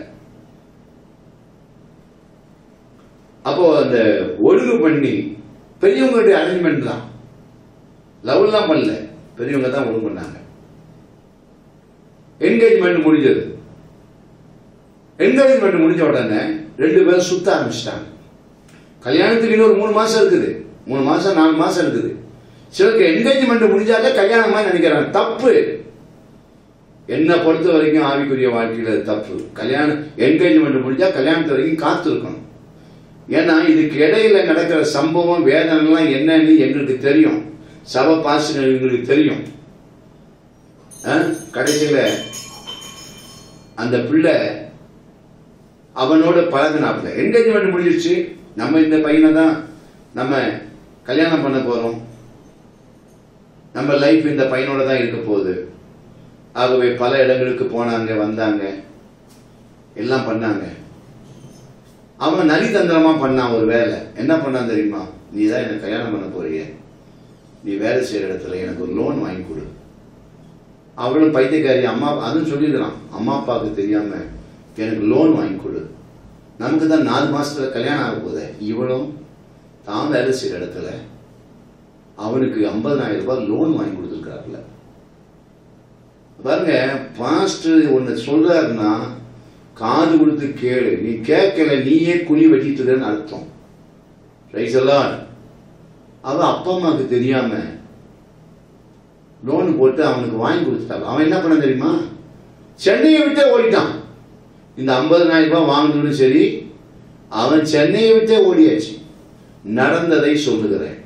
அப்போ அந்த ஒழுங்கு பண்ணி பெரியவங்களுடைய அரேஞ்ச்மெண்ட் தான், லவ்லாம் பண்ணல, பெரியவங்க தான் ஒழுங்கு பண்ணாங்க. என்கேஜ்மெண்ட் முடிஞ்சது. என்கேஜ்மெண்ட் முடிஞ்ச உடனே ரெண்டு பேரும் சுத்த ஆரம்பிச்சிட்டாங்க. கல்யாணத்துக்கு இன்னொரு மூணு மாசம் இருக்குது, மூணு மாசம் நாலு மாசம் இருக்குது. சிலருக்கு என்கேஜ்மெண்ட் முடிஞ்சாலே கல்யாணமா நினைக்கிறாங்க. தப்பு. என்ன பொறுத்த வரைக்கும் ஆவிக்குரிய வாழ்க்கையில தப்பு. கல்யாணம் என்கேஜ்மெண்ட் முடிஞ்சா கல்யாணத்து வரைக்கும் காத்து இருக்கணும். ஏன்னா இதுக்கு இடையில நடக்கிற சம்பவம் வேதனைலாம் என்னன்னு எங்களுக்கு தெரியும், சபை பாசனம் எங்களுக்கு தெரியும். கடைசியில அந்த பிள்ளை அவனோட பழகினாப்ல. என்கேஜ்மெண்ட் முடிஞ்சிருச்சு, நம்ம இந்த பையனை தான் நம்ம கல்யாணம் பண்ண போறோம், நம்ம லைஃப் இந்த பையனோட தான் இருக்க போகுது. ஆகவே பல இடங்களுக்கு போனாங்க, வந்தாங்க, எல்லாம் பண்ணாங்க. அவன் நரிதந்திரமா பண்ணான் ஒரு வேலை. என்ன பண்ணான் தெரியுமா? நீ தான் எனக்கு கல்யாணம் பண்ண போறிய, நீ வேலை செய்யற இடத்துல எனக்கு ஒரு லோன் வாங்கி கொடு. அவளும் பைத்தியக்காரி, அம்மா அதுவும் சொல்லிடுறான், அம்மா அப்பாவுக்கு தெரியாம எனக்கு லோன் வாங்கி கொடு. நமக்கு தான் நாலு மாசத்துல கல்யாணம் ஆக போகுது. இவளும் தான் வேலை செய்யற இடத்துல அவனுக்கு ஐம்பதாயிரம் ரூபாய் லோன் வாங்கி கொடுத்துருக்காருல. பாருங்க, பாஸ்ட் ஒன்னு சொல்றாருன்னா காது கொடுத்து கேளு. நீ கேட்கல, நீயே குழி வெட்டிட்டுன்னு அர்த்தம். ரைஸ் எல்லாம் அவன் அப்பா அம்மாவுக்கு தெரியாம லோன் போட்டு அவனுக்கு வாங்கி கொடுத்துட்டாங்க. அவன் என்ன பண்ண தெரியுமா? சென்னையை விட்டே ஓடிட்டான். இந்த ஐம்பதாயிரம் ரூபாய் வாங்கணும்னு சரி, அவன் சென்னையை விட்டே ஓடியாச்சு. நடந்ததை சொல்லுகிறேன்.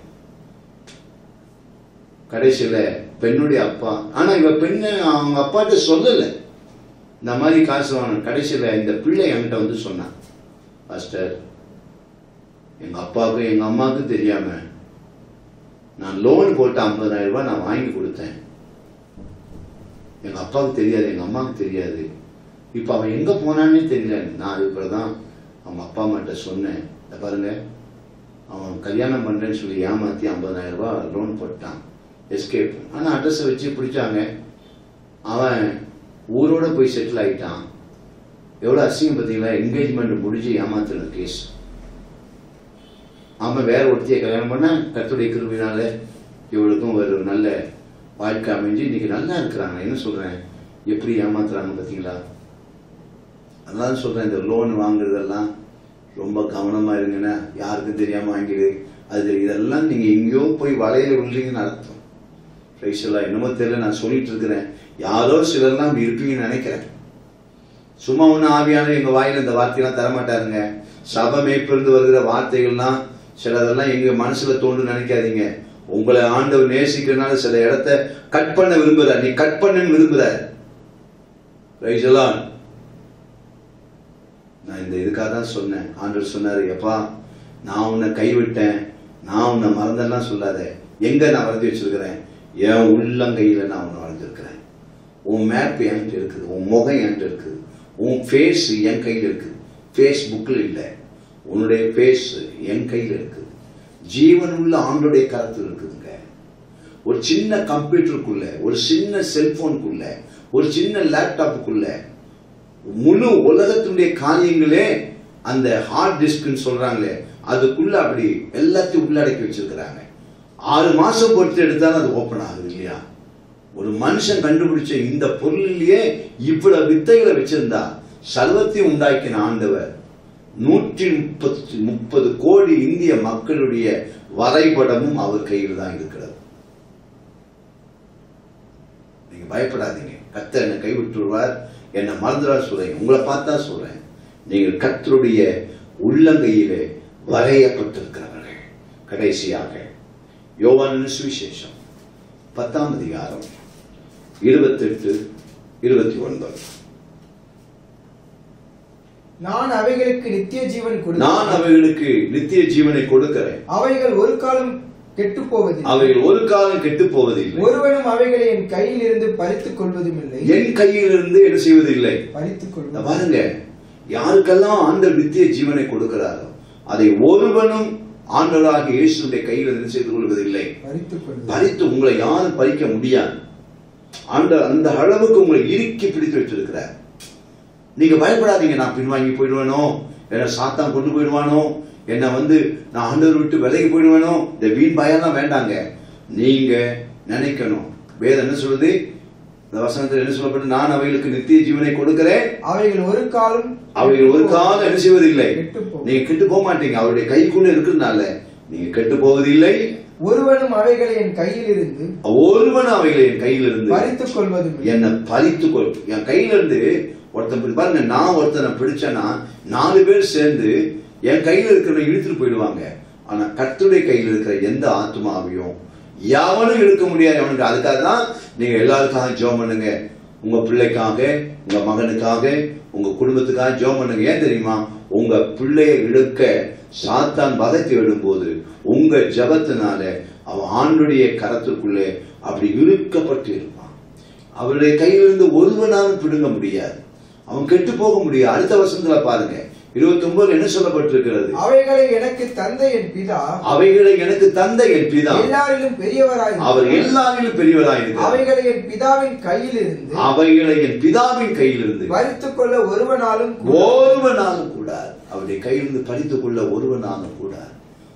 கடைசியில பெண்ணுடைய அப்பா, ஆனா இவ பெண்ணு அவங்க அப்பாட்ட சொல்லல இந்த மாதிரி காசு வாங்க. கடைசியில இந்த பிள்ளை என்கிட்ட வந்து சொன்னான், பாஸ்டர், எங்க அப்பாவுக்கும் எங்க அம்மாவுக்கும் தெரியாம நான் லோன் போட்டு ஐம்பதாயிரம் ரூபாய் நான் வாங்கி கொடுத்தேன். எங்க அப்பாவுக்கு தெரியாது, எங்க அம்மாவுக்கு தெரியாது. இப்ப அவன் எங்க போனான்னு தெரியல. நான் அதுக்கப்புறம் அவங்க அப்பா அம்மாட்ட சொன்னேன், பாருங்க, அவன் கல்யாணம் பண்றேன்னு சொல்லி ஏமாத்தி ஐம்பதாயிரம் ரூபாய் லோன் போட்டான், எஸ்கேப். ஆனா அட்ரஸ் வச்சு பிடிச்சாங்க. அவன் ஊரோட போய் செட்டில் ஆயிட்டான். எவ்வளவு அசிங்கம் பார்த்தீங்களா? என்கேஜ்மெண்ட் முடிஞ்சு ஏமாத்துற கேஸ். அவன் வேற ஒருத்தியை கல்யாணம் பண்ண கர்த்தருடைய கிருபையினால இவளுக்கும் ஒரு நல்ல வாழ்க்கை அமைஞ்சு இன்னைக்கு நல்லா இருக்கிறாங்க. என்ன சொல்றேன், எப்படி ஏமாத்துறாங்க பார்த்தீங்களா? அதனால சொல்றேன், இந்த லோன் வாங்குறதெல்லாம் ரொம்ப கவனமா இருங்கன்னா, யாருக்கும் தெரியாம வாங்கிடு. அது இதெல்லாம் நீங்க எங்கேயோ போய் வலையில விழுறீங்கன்னு அர்த்தம். ரைசெல்லாம் என்னமோ தெரியல, நான் சொல்லிட்டு இருக்கிறேன். யாரோ சிலர்லாம் அப்படி இருப்பீங்கன்னு நினைக்கிறேன். சும்மா ஒண்ணு ஆவியான எங்க வாயில இந்த வார்த்தையெல்லாம் தரமாட்டாருங்க. சபை மேய்ப்பிருந்து வருகிற வார்த்தைகள்லாம் சிலதெல்லாம் எங்க மனசுல தோன்று நினைக்காதீங்க. உங்களை ஆண்டவர் நேசிக்கிறதுனால சில இடத்த கட் பண்ண விரும்புற, நீ கட் பண்ணு விரும்புற. ரைசெல்லாம் நான் இந்த இதுக்காக தான் சொன்னேன். ஆண்டவர் சொன்னாரு, எப்பா நான் உன்னை கைவிட்டேன், நான் உன்னை மறந்தெல்லாம் சொல்லாத. எங்க நான் வரைஞ்சி வச்சிருக்கிறேன்? என் உள்ளங்கையில நான் உன்னை வரைஞ்சிருக்கிறேன். உன் மேப் என்கிட்ட இருக்குது, உன் முகம் என்கிட்ட இருக்குது, உன் ஃபேஸ் என் கையில் இருக்குது. ஃபேஸ்புக்கில் இல்லை, உன்னுடைய ஃபேஸ் என் கையில் இருக்குது. ஜீவன் உள்ள ஆண்டோடைய கருத்தில் இருக்குதுங்க. ஒரு சின்ன கம்ப்யூட்டருக்குள்ள, ஒரு சின்ன செல்போனுக்குள்ள, ஒரு சின்ன லேப்டாப்புக்குள்ள முழு உலகத்தினுடைய காரியங்களே அந்த ஹார்ட் டிஸ்க்னு சொல்றாங்களே, அதுக்குள்ள அப்படி எல்லாத்தையும் உள்ளடக்கி வச்சிருக்கிறாங்க. ஆறு மாசம் பொறுத்து எடுத்தாலும் அது ஓபன் ஆகுது இல்லையா? ஒரு மனுஷன் கண்டுபிடிச்ச இந்த பொருளிலேயே இவ்வளவு வித்தைகளை வச்சிருந்தா, சர்வத்தையும் உண்டாக்கின ஆண்டவர் நூற்றி முப்பத்தி முப்பது கோடி இந்திய மக்களுடைய வரைபடமும் அவர் கையில் தான் இருக்கிறது. நீங்க பயப்படாதீங்க. கர்த்தர் என்னை கைவிட்டுருவார், என்னை மறந்துடார் சொல்றேன். உங்களை பார்த்தா சொல்றேன், நீங்கள் கர்த்தருடைய உள்ளங்கையிலே வரையப்பட்டிருக்கிறவர்கள். கடைசியாக யோவான் சுவிசேஷம் பத்தாம் அதிகாரம் இருபத்தி எட்டு இருபத்தி ஒன்பது. நான் அவைகளுக்கு நித்திய ஜீவன் கொடுக்கிறேன். நான் அவைகளுக்கு நித்திய ஜீவனை கொடுக்கிறேன். அவைகள் ஒரு காலம் கெட்டு போவதில்லை. அவைகள் ஒரு காலம் கெட்டு போவதில்லை. ஒருவனும் அவைகளை என் கையில் இருந்து பறித்துக் கொள்வதும் இல்லை. என் கையில் இருந்து என்ன செய்வதில்லை? பறித்துக் கொள்வது. பாருங்க, யாருக்கெல்லாம் ஆண்டவர் நித்திய ஜீவனை கொடுக்கிறாரோ அதை ஒருவனும் ஆண்டவராகிய இயேசுடைய கையில் என்ன செய்து கொள்வதில்லை, பறித்து உங்களை யாரும் பறிக்க முடியாது. ஆண்டவர் அந்த அளவுக்கு உங்களை இறுக்கி பிடித்து வச்சிருக்கிறார். நீங்க பயப்படாதீங்க, நான் பின்வாங்கி போயிடுவேனோ, என்ன சாத்தான் கொண்டு போயிடுவானோ, என்ன வந்து நான் ஆண்டவர் விட்டு விலகி போயிடுவேனோ, இந்த வீண் பயம்லாம் வேண்டாங்க. நீங்க நினைக்கணும், வேதம் என்ன சொல்லுது? இந்த வசனத்தில் என்ன சொல்லப்பட்டு, நான் அவைகளுக்கு நித்திய ஜீவனை கொடுக்கிறேன், அவைகள் ஒரு காலம் அவைகள் ஒரு காலம் என்ன செய்வதில்லை. நீங்க கெட்டு போக மாட்டீங்க, அவருடைய கைக்குள்ள இருக்கிறதுனால நீங்க கெட்டு போவதில்லை. ஒருவனும் அவைகளை என் கையில் இருந்து ஒருவனும் அவைகளை என் கையில் இருந்து பறித்துக் கொள்வது, என்ன பறித்துக் கொள். என் கையில இருந்து ஒருத்தன் பாருங்க, நான் ஒருத்தனை பிடிச்சேன்னா நாலு பேர் சேர்ந்து என் கையில இருக்கிற இழுத்துட்டு போயிடுவாங்க. ஆனா கர்த்தருடைய கையில் இருக்கிற எந்த ஆத்மாவையும் எவனும் இழுக்க முடியாது அவனுக்கு. அதுக்காக தான் நீங்க எல்லாருக்காக ஜெபம் பண்ணுங்க. உங்க பிள்ளைக்காக, உங்க மகனுக்காக, உங்க குடும்பத்துக்காக ஜெபம் பண்ணுங்க. ஏன் தெரியுமா? உங்க பிள்ளையை இழுக்க சாத்தான் பகைத்து விடும்போது உங்க ஜபத்தினால அவன் ஆண்டுடைய கரத்துக்குள்ளே அப்படி இழுக்கப்பட்டு இருப்பான். அவருடைய கையிலிருந்து ஒருவனாலும் பிடுங்க முடியாது, அவன் கெட்டு போக முடியாது. அடுத்த வசனத்துல பாருங்க, இருபத்தி ஒன்பது என்ன சொல்லப்பட்டிருக்கிறது? அவைகளை எனக்கு தந்த என் பிதா, அவைகளை எனக்கு தந்த என் பிதா எல்லாரிலும் பெரியவராய், அவர் எல்லாரிலும் பெரியவராய் இருக்கிறார். அவைகளை என் பிதாவின் கையில் இருந்து அவைகளை என் பிதாவின் கையில் இருந்து பறித்துக் கொள்ள ஒருவனாலும் ஒருவனாலும் கூடாது. அவருடைய கையிலிருந்து பறித்துக் கொள்ள ஒருவனாலும் கூடாது.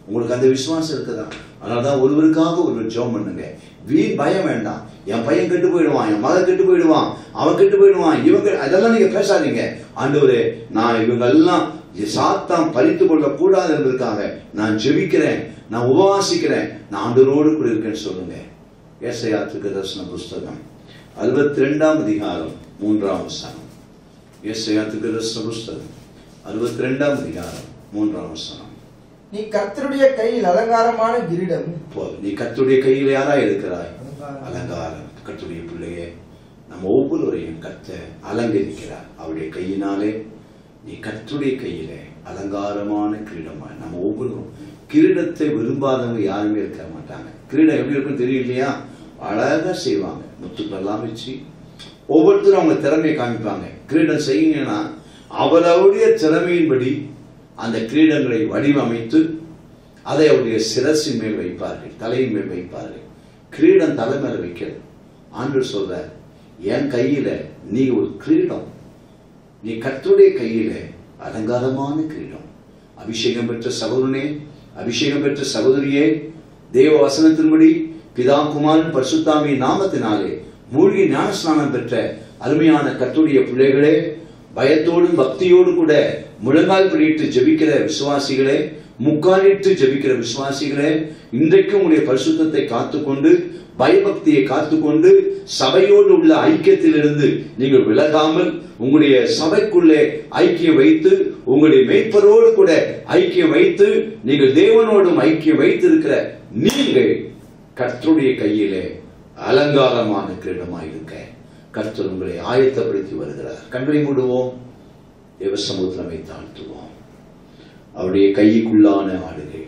உங்களுக்கு அந்த விசுவாசம் இருக்குதா? அதனாலதான் ஒருவருக்காக ஒருவர் ஜெபம் பண்ணுங்க. வீண் பயம் வேண்டாம். என் பையன் கெட்டு போயிடுவான், என் மகன் கெட்டு போயிடுவான், அவன் கெட்டு போயிடுவான், இவங்க அதெல்லாம் நீங்க பேசாதீங்க. ஆண்டவரே, நான் இவங்க எல்லாம் சாத்தான் பறித்து கொள்ள கூடாது என்பதற்காக நான் ஜெபிக்கிறேன், நான் உபவாசிக்கிறேன், நான் ஆண்டவரோடு கூட இருக்கேன்னு சொல்லுங்க. ஏசாயா தீர்க்கதரிசன புஸ்தகம் அறுபத்தி ரெண்டாம் அதிகாரம் மூன்றாம் வசனம். ஏசாயா தீர்க்கதரிசன புஸ்தகம் அறுபத்தி ரெண்டாம் அதிகாரம் மூன்றாம் வசனம். நீ கர்த்தருடைய கையில் அலங்காரமான கிரீடம். நீ கர்த்தருடைய கையில் யாரா இருக்கிறாய்? அலங்காரம். கர்த்தருடைய பிள்ளையே, நம்ம ஒவ்வொருவரையும் கர்த்தர் அலங்கரிக்கிறார். அவருடைய கையினாலே நீ கர்த்தருடைய கையிலே அலங்காரமான கிரீடமாய். நம்ம ஒவ்வொருவரும் கிரீடத்தை விரும்பாதவங்க யாருமே இருக்க மாட்டாங்க. கிரீடம் எப்படி இருக்குன்னு தெரியும் இல்லையா? அழகா செய்வாங்க, முத்துக்கள் எல்லாம் வச்சு ஒவ்வொருத்தரும் அவங்க திறமையை காமிப்பாங்க. கிரீடம் செய்யுங்கன்னா அவரவருடைய திறமையின்படி அந்த கிரீடங்களை வடிவமைத்து அதை அவருடைய சிரசின் மேல் வைப்பார்கள், தலையின் மேல் வைப்பார்கள். கிரீடம் தலை மேல வைக்கிறது. ஆண்டவர் சொல்ற, என் கையில நீ ஒரு கிரீடம், நீ கர்த்தருடைய கையில அலங்காரமான கிரீடம். அபிஷேகம் பெற்ற சகோதரனே, அபிஷேகம் பெற்ற சகோதரியே, தேவ வசனத்தின்படி பிதா குமாரன் பரிசுத்தாவியின் நாமத்தினாலே மூழ்கி ஞானஸ்நானம் பெற்ற அருமையான கர்த்தருடைய பிள்ளைகளே, பயத்தோடும் பக்தியோடு கூட முழங்கால் படியிட்டு ஜெபிக்கிற விசுவாசிகளே, முக்காலிட்டு ஜெபிக்கிற விசுவாசிகளே, இன்றைக்கும் உங்களுடைய பரிசுத்தத்தை காத்துக்கொண்டு பயபக்தியை காத்துக்கொண்டு சபையோடு உள்ள ஐக்கியத்திலிருந்து நீங்கள் விலகாமல் உங்களுடைய சபைக்குள்ளே ஐக்கியம் வைத்து உங்களுடைய மேய்ப்பரோடு கூட ஐக்கியம் வைத்து நீங்கள் தேவனோடும் ஐக்கியம் வைத்திருக்கிற நீங்கள் கர்த்தருடைய கையிலே அலங்காரமான கிரீடமாயிருக்க கர்த்தர் உங்களை ஆயத்தப்படுத்தி வருகிறார். கண்களை மூடுவோம், தேவ சமூகத்திலே தாழ்த்துவோம். அவருடைய கைக்குள்ளான ஆடுகள்.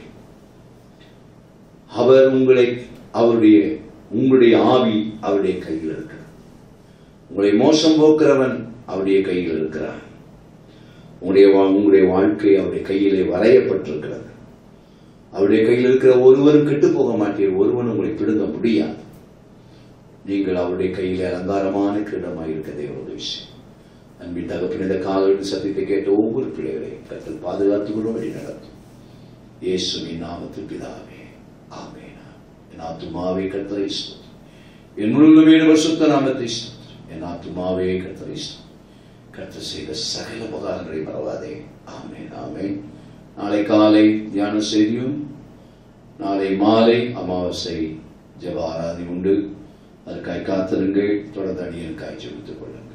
அவர் உங்களை அவருடைய உங்களுடைய ஆவி அவருடைய கையில் இருக்கிறார். உங்களை மோசம் போக்குறவன் அவருடைய கையில் இருக்கிறார். உங்களுடைய உங்களுடைய வாழ்க்கை அவருடைய கையிலே வரையப்பட்டிருக்கிறது. அவருடைய கையில் இருக்கிற ஒருவரும் கெட்டு போக மாட்டீர், ஒருவன் உங்களை பிடுங்க முடியாது. நீங்கள் அவருடைய கையில் அலங்காரமான கிரீடமாக இருக்கிறதே ஒரு விஷயம். அன்பின் தகப்பன், இந்த காலவெளி சத்தியத்தை கேட்ட ஒவ்வொரு பிள்ளைகளையும் கர்த்தர் பாதுகாத்துக் கொள்ளும் வழி நடத்தும். இயேசுவின் நாமத்தில் பிதாவே, ஆமென். என் ஆத்துமாவே கர்த்தரை ஸ்தோத்திரம், என் முழுவதுமே பரிசுத்த நாமத்தை ஸ்தோத்திரம். என் ஆத்துமாவே கர்த்தரை ஸ்தோத்திரம். கர்த்தர் செய்த சகல உபகாரங்களை மறவாதே. ஆமென், ஆமென். நாளை காலை தியான செய்தியும் நாளை மாலை அமாவாசை ஜெப ஆராதனை உண்டு. அதற்காய் காத்திருங்கள். தொடர்ந்து அடியனுக்காய் ஜெபித்துக் கொள்ளுங்கள்.